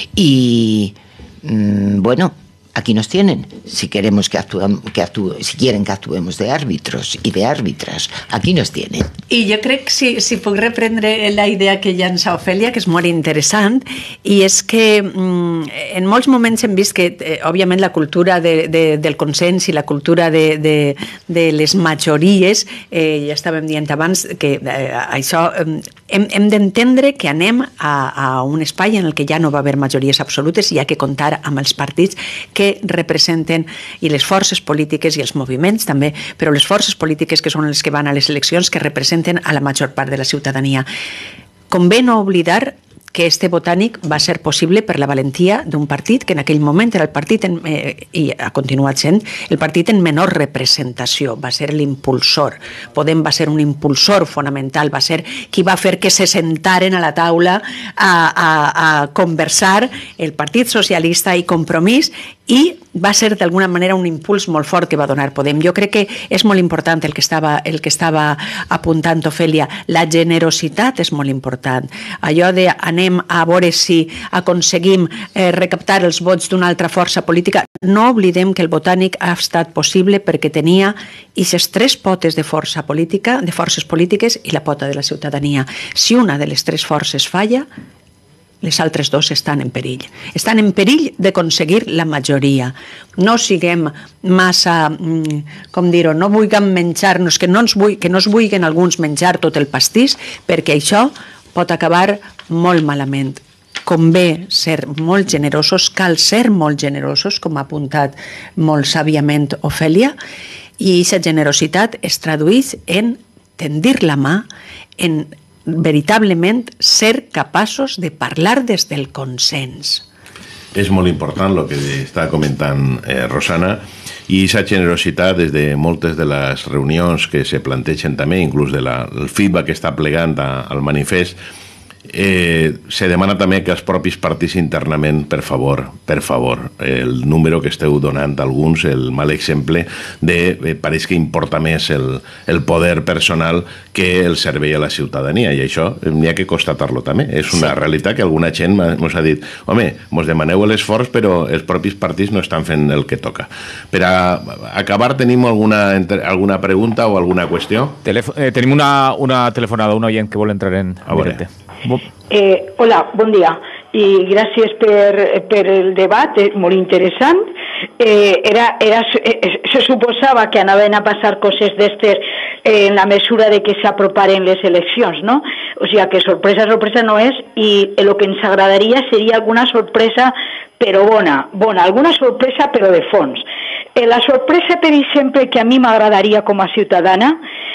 Y mmm, bueno, aquí nos tienen, si queremos que actuem, que actúe, si quieren que actuemos de árbitros y de árbitras, aquí nos tienen. I jo crec que si, si puc reprendre la idea que llança Ofèlia, que és molt interessant, i és que mm, en molts moments hem vist que, eh, òbviament, la cultura de, de, del consens i la cultura de, de, de les majories, eh, ja estàvem dient abans que eh, això, eh, hem, hem d'entendre que anem a, a un espai en el que ja no va haver majories absolutes i hi ha que comptar amb els partits que representen, i les forces polítiques i els moviments també, però les forces polítiques que són les que van a les eleccions, que representen a la major part de la ciutadania. Convé no oblidar que este botànic va ser possible per la valentia d'un partit que en aquell moment era el partit, en, eh, i ha continuat sent, el partit en menor representació, va ser l'impulsor. Podem va ser un impulsor fonamental, va ser qui va fer que se sentaren a la taula a, a, a conversar el Partit Socialista i Compromís, i va ser d'alguna manera un impuls molt fort que va donar Podem. Jo crec que és molt important el que estava, el que estava apuntant Ofèlia. La generositat és molt important. Allò de anem a veure si aconseguim eh, recaptar els vots d'una altra força política. No oblidem que el botànic ha estat possible perquè tenia aquestes tres potes de força política, de forces polítiques i la pota de la ciutadania. Si una de les tres forces falla, les altres dos estan en perill. Estan en perill d'aconseguir la majoria. No siguem massa, com dir-ho, no vulguem menjar-nos, que no ens vull, que no es vulguin alguns menjar tot el pastís, perquè això pot acabar molt malament. Convé ser molt generosos, cal ser molt generosos, com ha apuntat molt sàviament Ofèlia, i aquesta generositat es tradueix en tendir la mà, en veritablement ser capaços de parlar des del consens. És molt important el que està comentant eh, Rosana, i aquesta generositat des de moltes de les reunions que se plantegen també, inclús del feedback que està plegant a, al manifest, Eh, se demana també que els propis partits internament, per favor, per favor, el número que esteu donant alguns, el mal exemple de, eh, pareix que importa més el, el poder personal que el servei a la ciutadania, i això n'hi ha que constatar-lo també. És una sí. realitat que alguna gent ens ha dit, home, mos demaneu l'esforç, però els propis partits no estan fent el que toca. Per a acabar, tenim alguna, alguna pregunta o alguna qüestió? Telef eh, tenim una, una telefonada, un oient que vol entrar en directe. Eh, hola, bon dia i gràcies per, per el debat, és molt interessant. Eh, era, era, eh, se suposava que anaven a passar coses d'estes eh, en la mesura de que s'aproparen les eleccions, no? O sigui que sorpresa, sorpresa no és, i el que ens agradaria seria alguna sorpresa però bona, bona, alguna sorpresa però de fons. Eh, la sorpresa, per exemple, que a mi m'agradaria com a ciutadana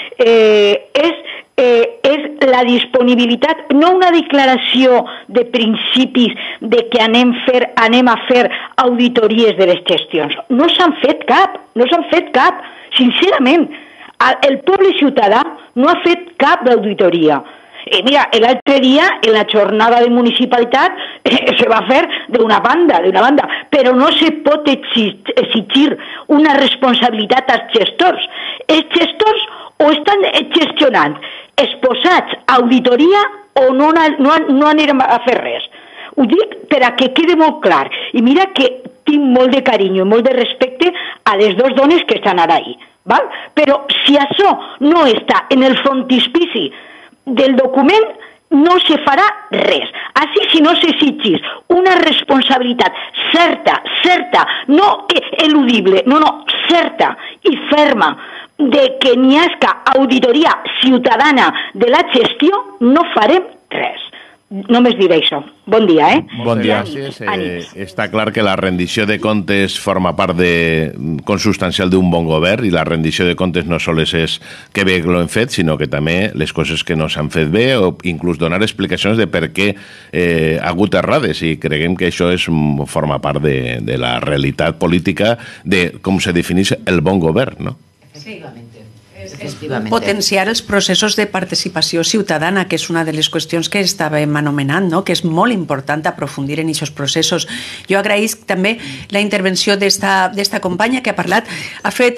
eh, és Eh, és la disponibilitat, no una declaració de principis de que anem, fer, anem a fer auditories de les gestions. No s'han fet cap, no s'han fet cap, sincerament. El poble ciutadà no ha fet cap d'auditoria. Eh, mira, l'altre dia, en la jornada de municipalitat, eh, se va fer d'una banda, d'una banda, però no se pot exigir una responsabilitat als gestors. Els gestors o estan gestionant exposats a auditoria o no, no, no anirem a fer res. Ho dic per a que quede molt clar. I mira que tinc molt de carinyo i molt de respecte a les dues dones que estan ara ahí. Val? Però si això no està en el frontispici del document, no se farà res. Així, si no s'exigís una responsabilitat certa, certa, no eludible, no, no, certa i ferma, de que n'hi hagi auditoria ciutadana de la gestió, no farem res. Només diré això. Bon dia, eh? Bon dia. Gràcies. Eh, està clar que la rendició de comptes forma part de, consubstancial d'un bon govern, i la rendició de comptes no sols és que bé l'hem fet, sinó que també les coses que no s'han fet bé, o inclús donar explicacions de per què eh, ha hagut errades, i creguem que això és, forma part de, de la realitat política de com se defineix el bon govern, no? Efectivamente. Potenciar els processos de participació ciutadana, que és una de les qüestions que estàvem anomenant, no? Que és molt important aprofundir en aquests processos. Jo agraïsc també la intervenció d'esta companya que ha parlat, ha fet...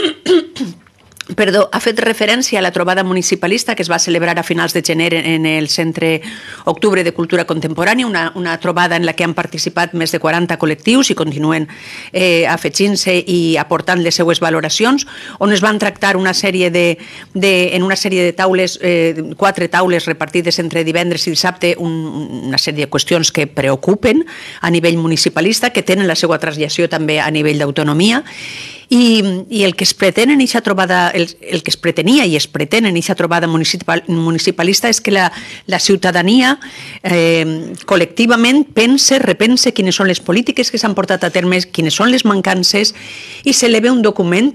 Perdó, ha fet referència a la trobada municipalista que es va celebrar a finals de gener en el Centre Octubre de Cultura Contemporània, una, una trobada en la que han participat més de quaranta col·lectius i continuen eh, afegint-se i aportant les seues valoracions, on es van tractar una sèrie de, de, en una sèrie de taules, eh, quatre taules repartides entre divendres i dissabte, un, una sèrie de qüestions que preocupen a nivell municipalista, que tenen la seva translació també a nivell d'autonomia. I, i el que es pretén en aquesta trobada, el, el que es pretenia i es pretén en aquesta trobada municipal, municipalista és que la, la ciutadania eh, col·lectivament pense, repense quines són les polítiques que s'han portat a terme, quines són les mancances, i s'eleva un document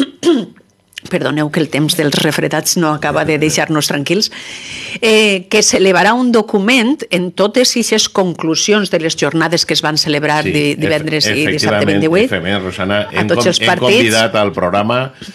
perdoneu que el temps dels refredats no acaba de deixar-nos tranquils, eh, que s'elevarà un document en totes aquestes conclusions de les jornades que es van celebrar sí, divendres i dissabte vint-i-vuit. Efectivament, Rosana, hem, com, hem convidat al programa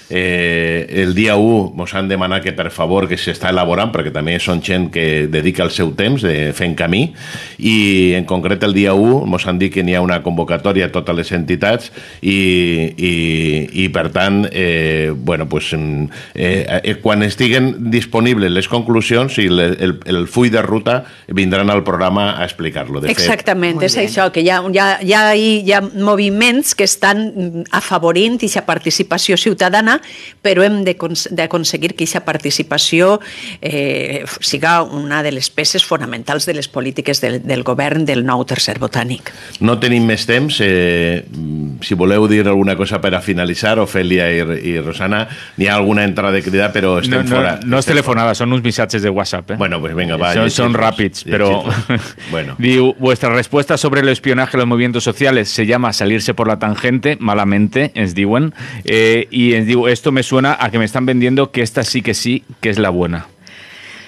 eh, el dia u, mos han demanat que per favor que s'està elaborant, perquè també són gent que dedica el seu temps de fent camí, i en concret el dia u mos han dit que n'hi ha una convocatòria a totes les entitats i, i, i per tant, eh, bueno, pues, eh, eh, quan estiguen disponibles les conclusions i le, el, el full de ruta vindran al programa a explicar-lo. Exactament, és això, que hi ha, hi, ha, hi, ha, hi ha moviments que estan afavorint aquesta participació ciutadana, però hem d'aconseguir que aquesta participació eh, siga una de les peces fonamentals de les polítiques del, del govern del nou tercer botànic. No tenim més temps. Eh, si voleu dir alguna cosa per a finalitzar, Ofèlia i, i Rosana, n'hi ha alguna entrada de crida, però estem no, no, fora. No és telefonada, són uns missatges de WhatsApp. ¿eh? Bueno, pues venga, va. Son, son rápidos, pero... bueno. Digo, vuestra respuesta sobre el espionaje a los movimientos sociales se llama salirse por la tangente, malamente, ens diuen, eh, y ens digo, esto me suena a que me están vendiendo que esta sí que sí, que es la buena.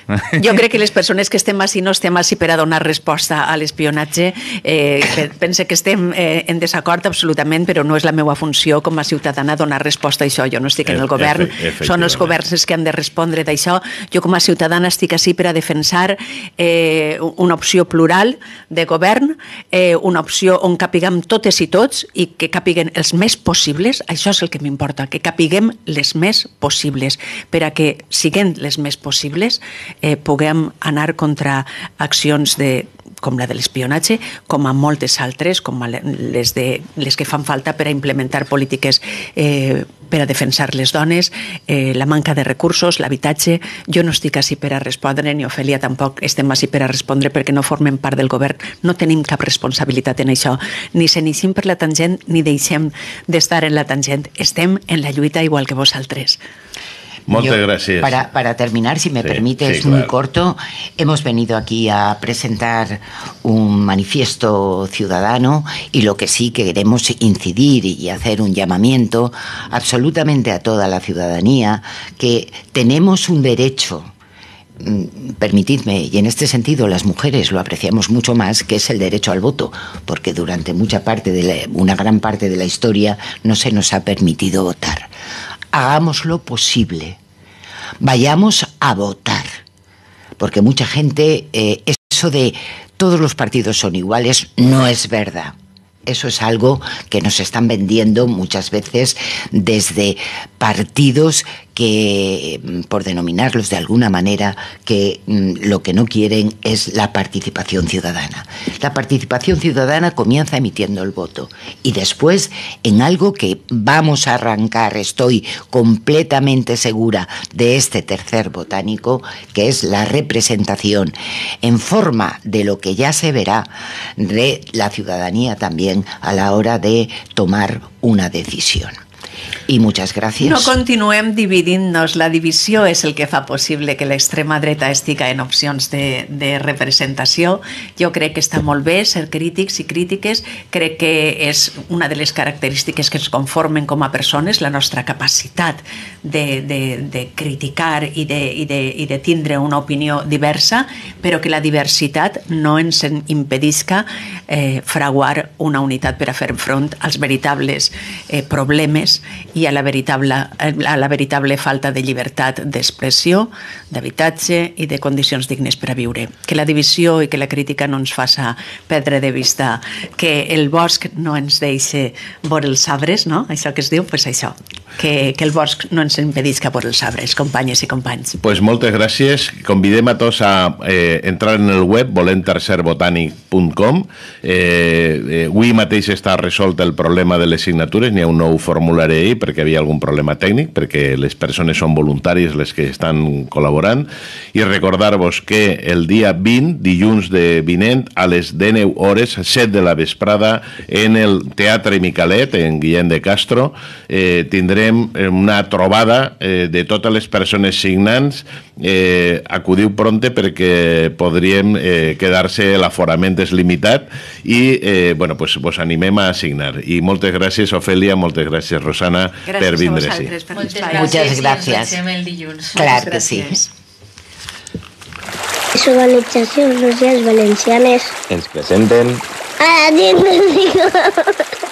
Jo crec que les persones que estem així no estem així per a donar resposta a l'espionatge. Eh, pense que estem eh, en desacord absolutament, però no és la meva funció com a ciutadana donar resposta a això. Jo no estic en el govern, són els governs els que han de respondre d'això. Jo com a ciutadana estic així per a defensar eh, una opció plural de govern, eh, una opció on capiguem totes i tots i que capiguen els més possibles, això és el que m'importa, que capiguem les més possibles, per a que, siguent les més possibles, eh, puguem anar contra accions de, com la de l'espionatge, com a moltes altres, com a les, de, les que fan falta per a implementar polítiques eh, per a defensar les dones, eh, la manca de recursos, l'habitatge. Jo no estic així per a respondre, ni Ofèlia tampoc estem així per a respondre perquè no formem part del govern, no tenim cap responsabilitat en això, ni s'iniciem per la tangent ni deixem d'estar en la tangent, estem en la lluita igual que vosaltres. Muchas Yo, gracias. Para, para terminar, si me sí, permite, sí, es claro. muy corto. Hemos venido aquí a presentar un manifiesto ciudadano y lo que sí queremos incidir y hacer un llamamiento absolutamente a toda la ciudadanía, que tenemos un derecho, permitidme, y en este sentido las mujeres lo apreciamos mucho más, que es el derecho al voto, porque durante mucha parte de la, una gran parte de la historia no se nos ha permitido votar. Hagamos lo posible, vayamos a votar, porque mucha gente, eh, eso de todos los partidos son iguales, no es verdad. Eso es algo que nos están vendiendo muchas veces desde partidos que, por denominarlos de alguna manera, que mm, lo que no quieren es la participación ciudadana. La participación ciudadana comienza emitiendo el voto y después en algo que vamos a arrancar, estoy completamente segura, de este tercer botánico, que es la representación en forma de lo que ya se verá de la ciudadanía también a la hora de tomar una decisión. I muchas gracias. No continuem dividint-nos. La divisió és el que fa possible que l'extrema dreta estigui en opcions de, de representació. Jo crec que està molt bé ser crítics i crítiques. Crec que és una de les característiques que ens conformen com a persones, la nostra capacitat de, de, de criticar i de, i, de, i de tindre una opinió diversa, però que la diversitat no ens impedisca eh, fraguar una unitat per a fer front als veritables eh, problemes i a la veritable, a la veritable falta de llibertat d'expressió, d'habitatge i de condicions dignes per a viure. Que la divisió i que la crítica no ens faça perdre de vista que el bosc no ens deixa veure els arbres, no? Això que es diu, pues això, que, que el bosc no ens impedisca veure els arbres, companyes i companys. Pues moltes gràcies. Convidem a tots a eh, entrar en el web volem tercer botànic punt com. Eh, eh, avui mateix està resolt el problema de les signatures, n'hi ha un nou formulari ahí perquè havia algun problema tècnic, perquè les persones són voluntàries les que estan col·laborant, i recordar-vos que el dia vint, dilluns de vinent, a les dinou hores, set de la vesprada, en el Teatre Micalet, en Guillem de Castro, eh, tindrem una trobada eh, de totes les persones signants. Eh, acudiu pronte perquè podríem eh, quedar-se, l'aforament és limitat i eh, bueno, pues, vos animem a signar. I moltes gràcies, Ofèlia, moltes gràcies, Rosana, gràcies per vindre. Sí. Moltes gràcies. Muchas gracias. I ens el dilluns. Clar que sí. Les organitzacions socials valencianes ens presenten a la gent del Sicom.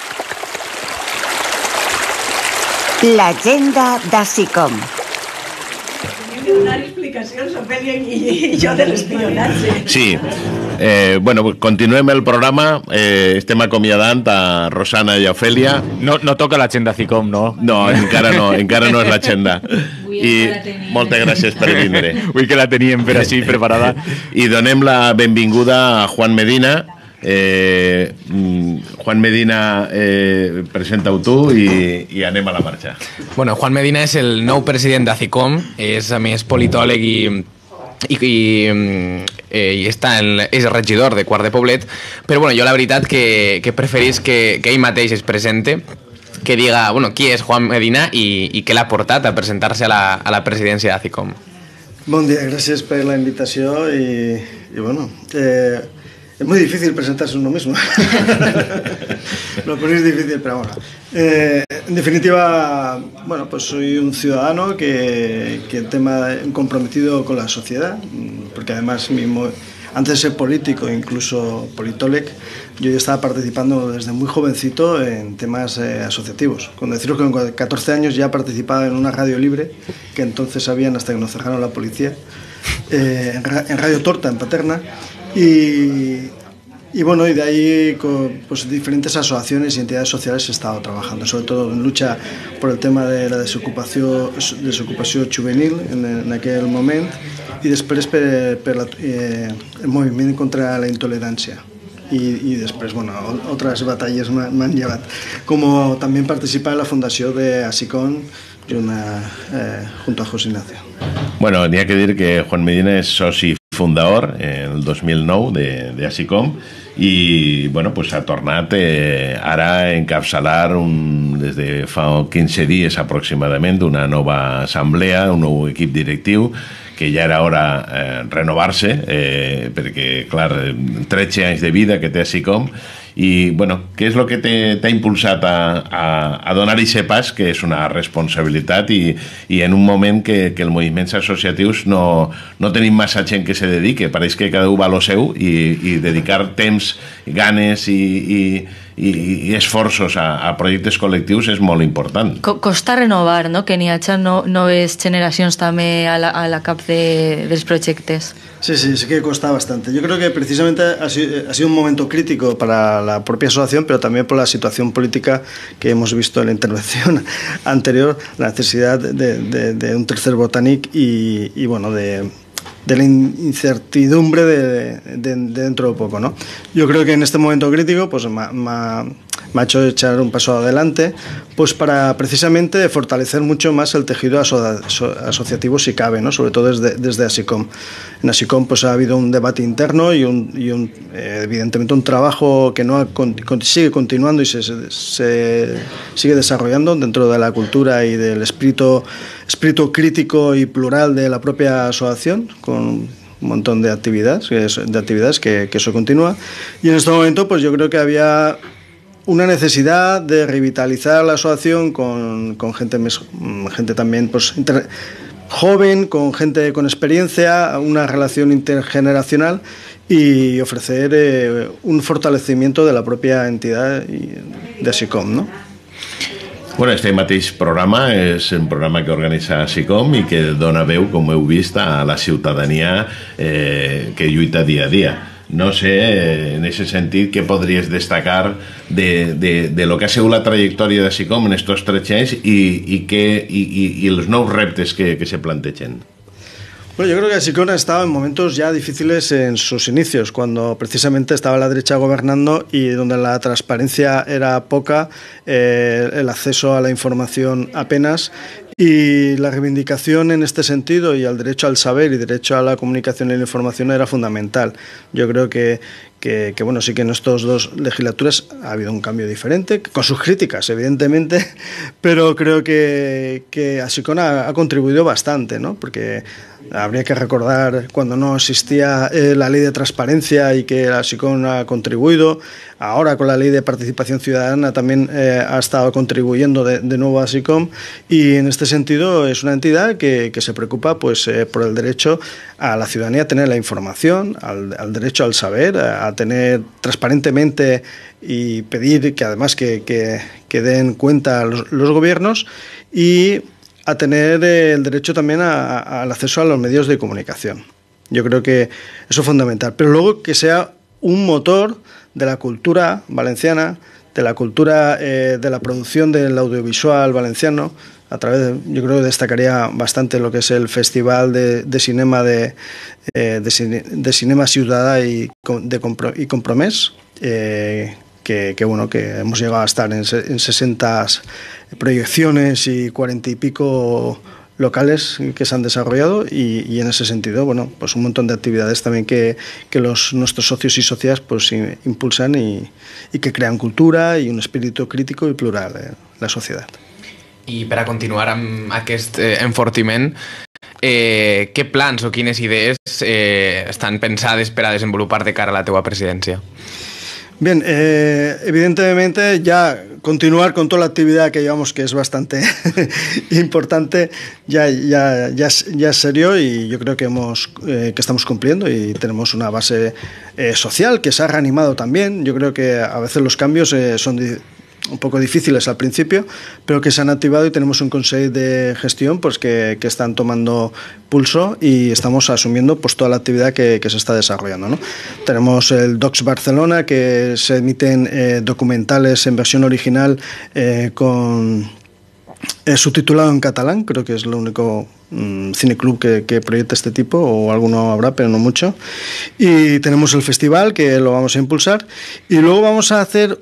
L'agenda de Sicom. Que donar explicacions, Ofèlia i jo, de l'espionatge. Sí, eh, bueno, continuem el programa, eh, estem acomiadant a Rosana i a Ofèlia. No, no toca l'agenda CICOM, no? No, encara no, encara no és l'agenda. I moltes gràcies per vindre. Avui que la teníem per així preparada. I donem la benvinguda a Juan Medina. Eh, Juan Medina, eh, presenta-ho tu i, i anem a la marxa. Bueno, Juan Medina és el nou president de CICOM, és a més politòleg i, i, i, eh, i està en, és regidor de Quart de Poblet, però bueno, jo la veritat que, que preferís que, que ell mateix es presente, que diga, bueno, qui és Juan Medina i, i què l'ha portat a presentar-se a la, a la presidència de CICOM. Bon dia, gràcies per la invitació i, i bueno, eh, Es muy difícil presentarse uno mismo. Lo ponéis difícil, pero bueno. Eh, en definitiva, bueno, pues soy un ciudadano que, que tema comprometido con la sociedad, porque además mismo, antes de ser político, incluso politóleg, yo ya estaba participando desde muy jovencito en temas eh, asociativos. Con deciros que con catorce años ya participaba en una radio libre, que entonces habían hasta que nos cerraron la policía, eh, en, ra en Radio Torta, en Paterna, y, y bueno, y de ahí con pues, diferentes asociaciones y entidades sociales he estado trabajando, sobre todo en lucha por el tema de la desocupación, desocupación juvenil en, en aquel momento, y després per, per la, eh, el moviment contra la intolerancia. Y, y después, bueno, otras batallas me, me han llevado. Como también participar en la fundación de ASICOM eh, junto a José Ignacio. Bueno, n'hi ha que dir que Juan Medina és soci fundador en el dos mil nou de, de ASICOM i bueno, pues ha tornat eh, ara a encapçalar un, des de fa quinze dies aproximadament una nova assemblea, un nou equip directiu que ja era hora eh, renovar-se eh, perquè, clar, tretze anys de vida que té ASICOM i, bueno, què és el que t'ha impulsat a, a, a donar aquest pas, que és una responsabilitat i, i en un moment que, que els moviments associatius no, no tenim massa gent que se dedique, pareix que cada un va a lo seu i, i dedicar temps, ganes i, i, i, i esforços a, a projectes col·lectius és molt important. Co costa renovar, no? Que n'hi hagi no, noves generacions també a la, a la cap de, dels projectes. Sí, sí, sí que cuesta bastante. Yo creo que precisamente ha sido, ha sido un momento crítico para la propia asociación, pero también por la situación política que hemos visto en la intervención anterior, la necesidad de, de, de un tercer Botanic y, y bueno, de, de la incertidumbre de, de, de dentro de poco, ¿no? Yo creo que en este momento crítico pues me, me, me ha hecho echar un paso adelante pues para precisamente fortalecer mucho más el tejido aso asociativo si cabe, ¿no? Sobre todo desde, desde ASICOM. En ASICOM pues ha habido un debate interno y, un, y un, eh, evidentemente un trabajo que no ha, con, sigue continuando y se, se, se sigue desarrollando dentro de la cultura y del espíritu, espíritu crítico y plural de la propia asociación, con un montón de actividades, de actividades que, que eso continúa. Y en este momento pues yo creo que había una necesidad de revitalizar la asociación con, con gente, gente también pues, inter, joven, con gente con experiencia, una relación intergeneracional y ofrecer eh, un fortalecimiento de la propia entidad de ASICOM, ¿no? Bueno, este mateix programa és un programa que organitza ASICOM i que dona veu, com heu vist, a la ciutadania eh, que lluita dia a dia. No sé, en aquest sentit, què podries destacar de, de, de lo que ha sigut la trajectòria d'ASICOM en estos tres anys i, i, que, i, i, i els nous reptes que, que se plantegen? Bueno, yo creo que ASICOM ha estado en momentos ya difíciles en sus inicios, cuando precisamente estaba la derecha gobernando y donde la transparencia era poca, eh, el acceso a la información apenas, y la reivindicación en este sentido y al derecho al saber y derecho a la comunicación y la información era fundamental. Yo creo que, que, que bueno, sí que en estas dos legislaturas ha habido un cambio diferente, con sus críticas, evidentemente, pero creo que, que ASICOM ha, ha contribuido bastante, ¿no? Porque habría que recordar cuando no existía eh, la ley de transparencia y que ASICOM ha contribuido. Ahora con la ley de participación ciudadana también eh, ha estado contribuyendo de, de nuevo a ASICOM, y en este sentido es una entidad que, que se preocupa pues, eh, por el derecho a la ciudadanía a tener la información, al, al derecho al saber, a, a tener transparentemente y pedir que además que, que, que den cuenta a los, los gobiernos, y a tener el derecho también a, a, al acceso a los medios de comunicación. Yo creo que eso es fundamental. Pero luego que sea un motor de la cultura valenciana, de la cultura eh, de la producción del audiovisual valenciano, a través de, yo creo que destacaría bastante lo que es el Festival de, de Cinema de, eh, de, cine, de Cinema Ciudadà y, de compro, y Compromès, eh, que, que, bueno, que hemos llegado a estar en, en sesenta proyecciones y cuarenta y pico locales que se han desarrollado, y, y en ese sentido, bueno, pues un montón de actividades también que, que los, nuestros socios y socias pues impulsan y, y que crean cultura y un espíritu crítico y plural en la sociedad. I per a continuar amb aquest eh, enfortiment, eh, què plans o quines idees eh, estan pensades per a desenvolupar de cara a la teua presidència? Bien, eh, evidentemente ya continuar con toda la actividad que llevamos, que es bastante importante, ya, ya, ya, ya es serio, y yo creo que, hemos, eh, que estamos cumpliendo y tenemos una base eh, social que se ha reanimado también. Yo creo que a veces los cambios eh, son un poco difíciles al principio, pero que se han activado y tenemos un consejo de gestión pues que, que están tomando pulso y estamos asumiendo pues toda la actividad que, que se está desarrollando, ¿no? Tenemos el Docs Barcelona, que se emiten eh, documentales en versión original eh, con eh, subtitulado en catalán. Creo que es el único mm, cineclub que, que proyecta este tipo, o alguno habrá, pero no mucho. Y tenemos el festival, que lo vamos a impulsar, y luego vamos a hacer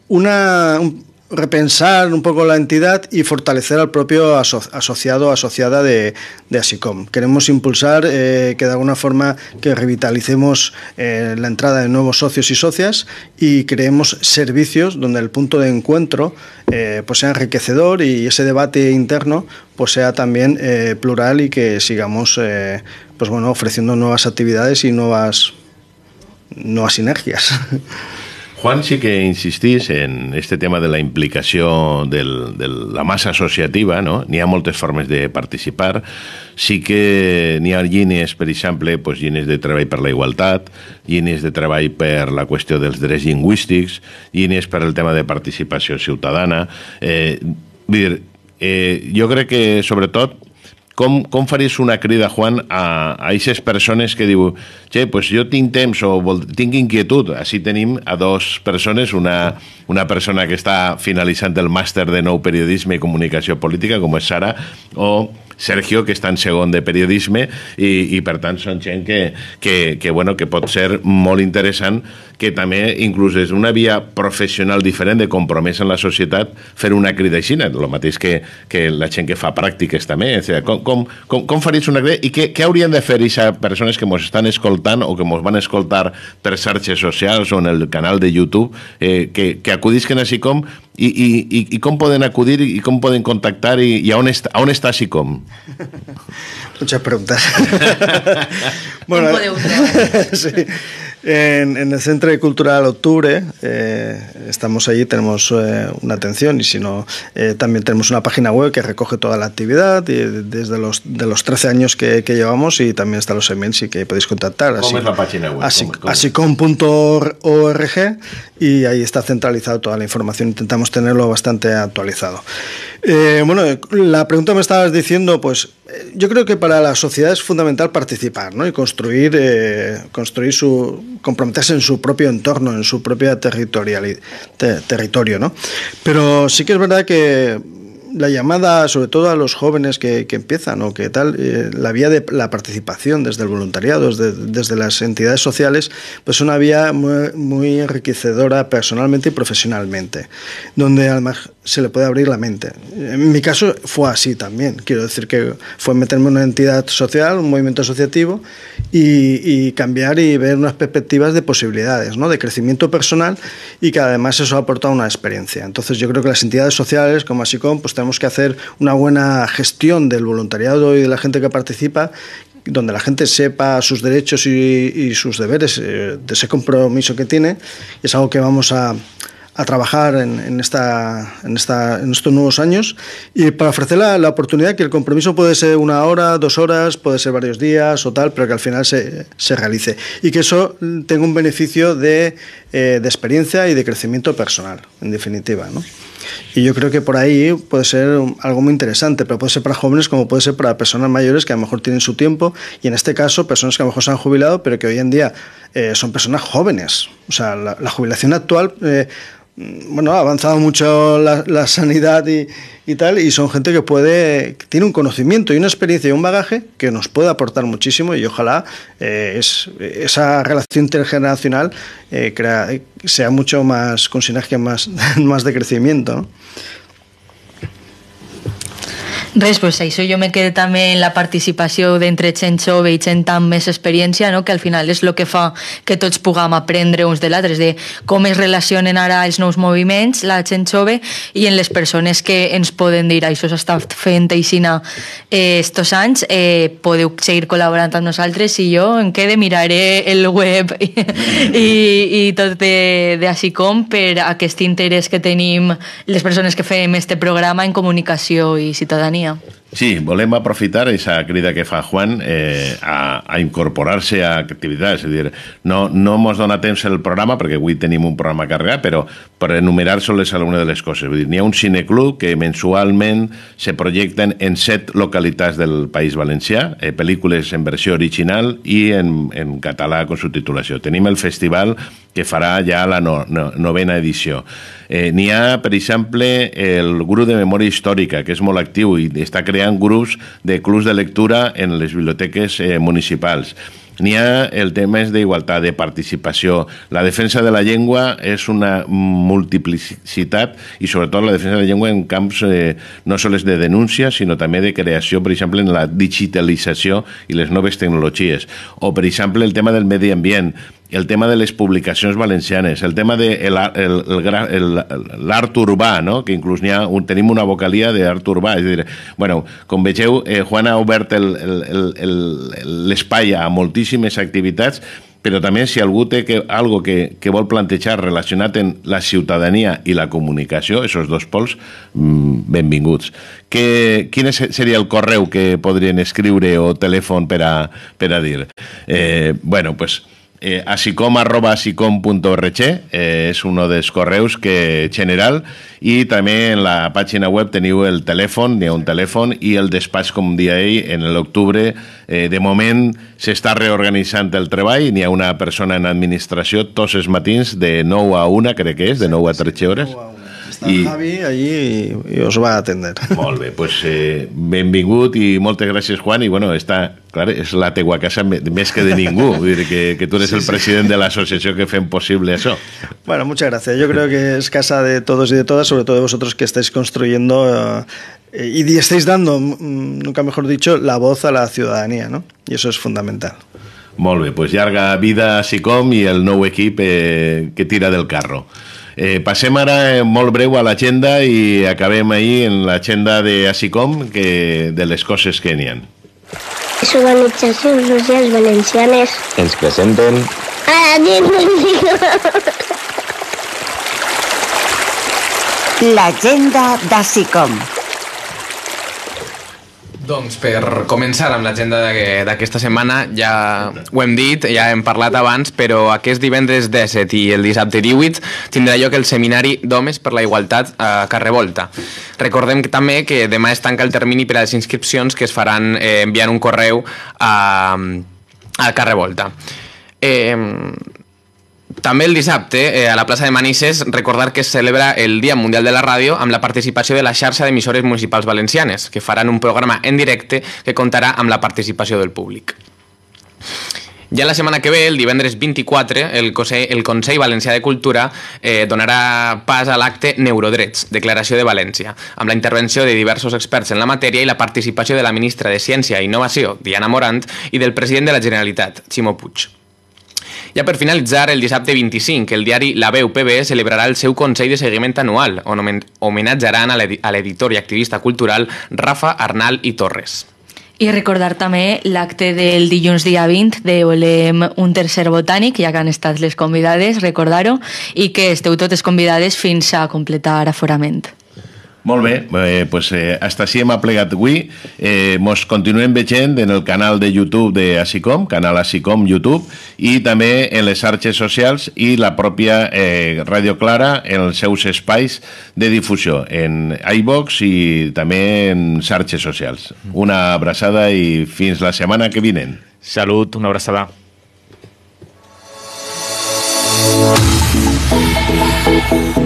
una un, repensar un poco la entidad y fortalecer al propio aso, asociado o asociada de, de ASICOM. Queremos impulsar eh, que de alguna forma que revitalicemos eh, la entrada de nuevos socios y socias, y creemos servicios donde el punto de encuentro eh, pues sea enriquecedor, y ese debate interno pues sea también eh, plural, y que sigamos eh, pues bueno, ofreciendo nuevas actividades y nuevas, nuevas sinergias. Juan, sí que insistís en este tema de la implicació del, de la massa associativa, no? N'hi ha moltes formes de participar. Sí que n'hi ha línies, per exemple, pues, línies de treball per la igualtat, línies de treball per la qüestió dels drets lingüístics, línies per el tema de participació ciutadana. Eh, vull dir, eh, jo crec que, sobretot, Com, com faries una crida, Juan, a aquestes persones que diu, che, pues jo tinc temps o vol, tinc inquietud? Així tenim a dos persones, una, una persona que està finalitzant el màster de nou periodisme i comunicació política, com és Sara, o Sergio, que està en segon de periodisme, i, i per tant són gent que, que, que, bueno, que pot ser molt interessant, que també, inclús des d'una via professional diferent de compromès en la societat, fer una crida així, el mateix que, que la gent que fa pràctiques també. O sigui, com, com, com, com faries una crida? I què, què haurien de fer aquestes persones que ens estan escoltant o que ens van escoltar per xarxes socials o en el canal de YouTube, eh, que, que acudisquen a SICOM, i, i, i, i com poden acudir i com poden contactar i, i a, on està, a on està SICOM? Muchas preguntas. Bueno, sí. En, en el Centro Cultural Octubre eh, estamos allí, tenemos eh, una atención, y si no, eh, también tenemos una página web que recoge toda la actividad, y desde los, de los trece años que, que llevamos, y también están los emails y que podéis contactar. ¿Cómo así, es la página web? asicom punto org, y ahí está centralizado toda la información. Intentamos tenerlo bastante actualizado. Eh, bueno, la pregunta me estabas diciendo, pues yo creo que para la sociedad es fundamental participar, ¿no? Y construir, eh, construir su, comprometerse en su propio entorno, en su propia territorialidad, te, territorio, ¿no? Pero sí que es verdad que la llamada, sobre todo a los jóvenes que, que empiezan o que tal, eh, la vía de la participación desde el voluntariado, desde, desde las entidades sociales, pues es una vía muy, muy enriquecedora personalmente y profesionalmente, donde además se le puede abrir la mente. En mi caso fue así también, quiero decir que fue meterme en una entidad social, un movimiento asociativo, y, y cambiar y ver unas perspectivas de posibilidades, ¿no? De crecimiento personal, y que además eso ha aportado una experiencia. Entonces yo creo que las entidades sociales como ASICOM pues tenemos que hacer una buena gestión del voluntariado y de la gente que participa, donde la gente sepa sus derechos y, y sus deberes, eh, de ese compromiso que tiene. Y es algo que vamos a, a trabajar en, en, esta, en, esta, en estos nuevos años, y para ofrecer la, la oportunidad, que el compromiso puede ser una hora, dos horas, puede ser varios días o tal, pero que al final se, se realice, y que eso tenga un beneficio de, eh, de experiencia y de crecimiento personal, en definitiva, ¿no? Y yo creo que por ahí puede ser algo muy interesante, pero puede ser para jóvenes como puede ser para personas mayores que a lo mejor tienen su tiempo, y en este caso personas que a lo mejor se han jubilado, pero que hoy en día eh, son personas jóvenes. O sea, la, la jubilación actual, eh, bueno, ha avanzado mucho la, la sanidad y, y tal, y son gente que puede, que tiene un conocimiento y una experiencia y un bagaje que nos puede aportar muchísimo, y ojalá eh, es, esa relación intergeneracional eh, crea, sea mucho más, con sinergia más, más de crecimiento, ¿no? Res, pues això jo me quedé també en la participació d'entre gent jove i gent amb més experiència, no? Que al final és el que fa que tots puguem aprendre uns de l'altres, de com es relacionen ara els nous moviments, la gent jove, i en les persones que ens poden dir això s'està fent aixina eh, estos anys, eh, podeu seguir col·laborant amb nosaltres i jo em quede, miraré el web i, i, i tot d'així com per aquest interès que tenim les persones que fem este programa en comunicació i ciutadania. Sí, volem aprofitar esa crida que fa Juan eh, a, a incorporar-se a activitats, és a dir, no, no mos dona temps el programa, perquè avui tenim un programa carregat, però per enumerar soles alguna de les coses. Vull dir, n'hi ha un cineclub que mensualment se projecten en set localitats del País Valencià, eh, pel·lícules en versió original i en, en català con subtitulació. Tenim el festival que farà ja la no, no, novena edició. Eh, n'hi ha, per exemple, el grup de memòria històrica, que és molt actiu i està creant grups de clubs de lectura en les biblioteques eh, municipals. N'hi ha el tema d'igualtat, de participació. La defensa de la llengua és una multiplicitat i sobretot la defensa de la llengua en camps eh, no sols de denúncia, sinó també de creació, per exemple, en la digitalització i les noves tecnologies. O, per exemple, el tema del medi ambient, el tema de les publicacions valencianes, el tema de l'art urbà, no? Que inclús ha un, tenim una vocalia d'art urbà. És a dir, bueno, com vegeu, eh, Juan ha obert l'espai a moltíssimes activitats, però també si algú té que, algo que, que vol plantejar relacionat amb la ciutadania i la comunicació, aquests dos pols, benvinguts. Que, quin seria el correu que podrien escriure o telèfon per a, per a dir? Eh, bueno, pues... Eh, asicom arroba asicom punto org eh, és un dels correus que general, i també en la pàgina web teniu el telèfon, n'hi ha un telèfon, i el despatx, com dia ell, en l'octubre. Eh, de moment s'està reorganitzant el treball, n'hi ha una persona en administració tots els matins de nou a una, crec que és, de nou a tretze hores. Està I... Javi allí i, i us va atendre. Molt bé, pues, eh, benvingut i moltes gràcies, Juan. I bueno, està, clar, és la teua casa més que de ningú. Vull dir que, que tú eres sí, el president sí. de la asociación que fem posible eso. Bueno, muchas gracias. Yo creo que es casa de todos y de todas, sobre todo de vosotros que estáis construyendo uh, y estáis dando, nunca mejor dicho, la voz a la ciudadanía, ¿no? Y eso es fundamental. Molt bé, pues llarga vida a SICOM i el nou equip eh, que tira del carro. Eh, passem ara molt breu a l'agenda i acabem ahir en l'agenda de ASICOM que, de les coses que n'hi ha. Les organitzacions socials valencianes ens presenten a la l'agenda d'ASICOM. Doncs per començar amb l'agenda d'aquesta setmana, ja ho hem dit, ja hem parlat abans, però aquest divendres disset i el dissabte divuit tindrà lloc el Seminari d'Homes per la Igualtat a Carrer Volta. Recordem que, també que demà es tanca el termini per a les inscripcions que es faran eh, enviant un correu a, a Carrer Volta. Eh... També el dissabte, eh, a la plaça de Manises, recordar que es celebra el Dia Mundial de la Ràdio amb la participació de la xarxa d'emissores municipals valencianes, que faran un programa en directe que comptarà amb la participació del públic. Ja la setmana que ve, el divendres vint-i-quatre, el Consell, el Consell Valencià de Cultura eh, donarà pas a l'acte Neurodrets, Declaració de València, amb la intervenció de diversos experts en la matèria i la participació de la ministra de Ciència i Innovació, Diana Morant, i del president de la Generalitat, Ximo Puig. Ja per finalitzar, el dissabte vint-i-cinc, el diari La Veu P B celebrarà el seu Consell de Seguiment Anual, on homenatjaran a l'editor i activista cultural Rafa Arnal i Torres. I recordar també l'acte del dilluns dia vint de Volem un tercer botànic, ja que han estat les convidades, recordar-ho, i que esteu totes convidades fins a completar aforament. Molt bé, eh, pues, eh, hasta així hem aplegat avui. Eh, mos continuem veient en el canal de YouTube de ASICOM, canal ASICOM YouTube, i també en les xarxes socials i la pròpia eh, Ràdio Clara en els seus espais de difusió, en iVox i també en xarxes socials. Una abraçada i fins la setmana que vinen. Salut, una abraçada. Thank you.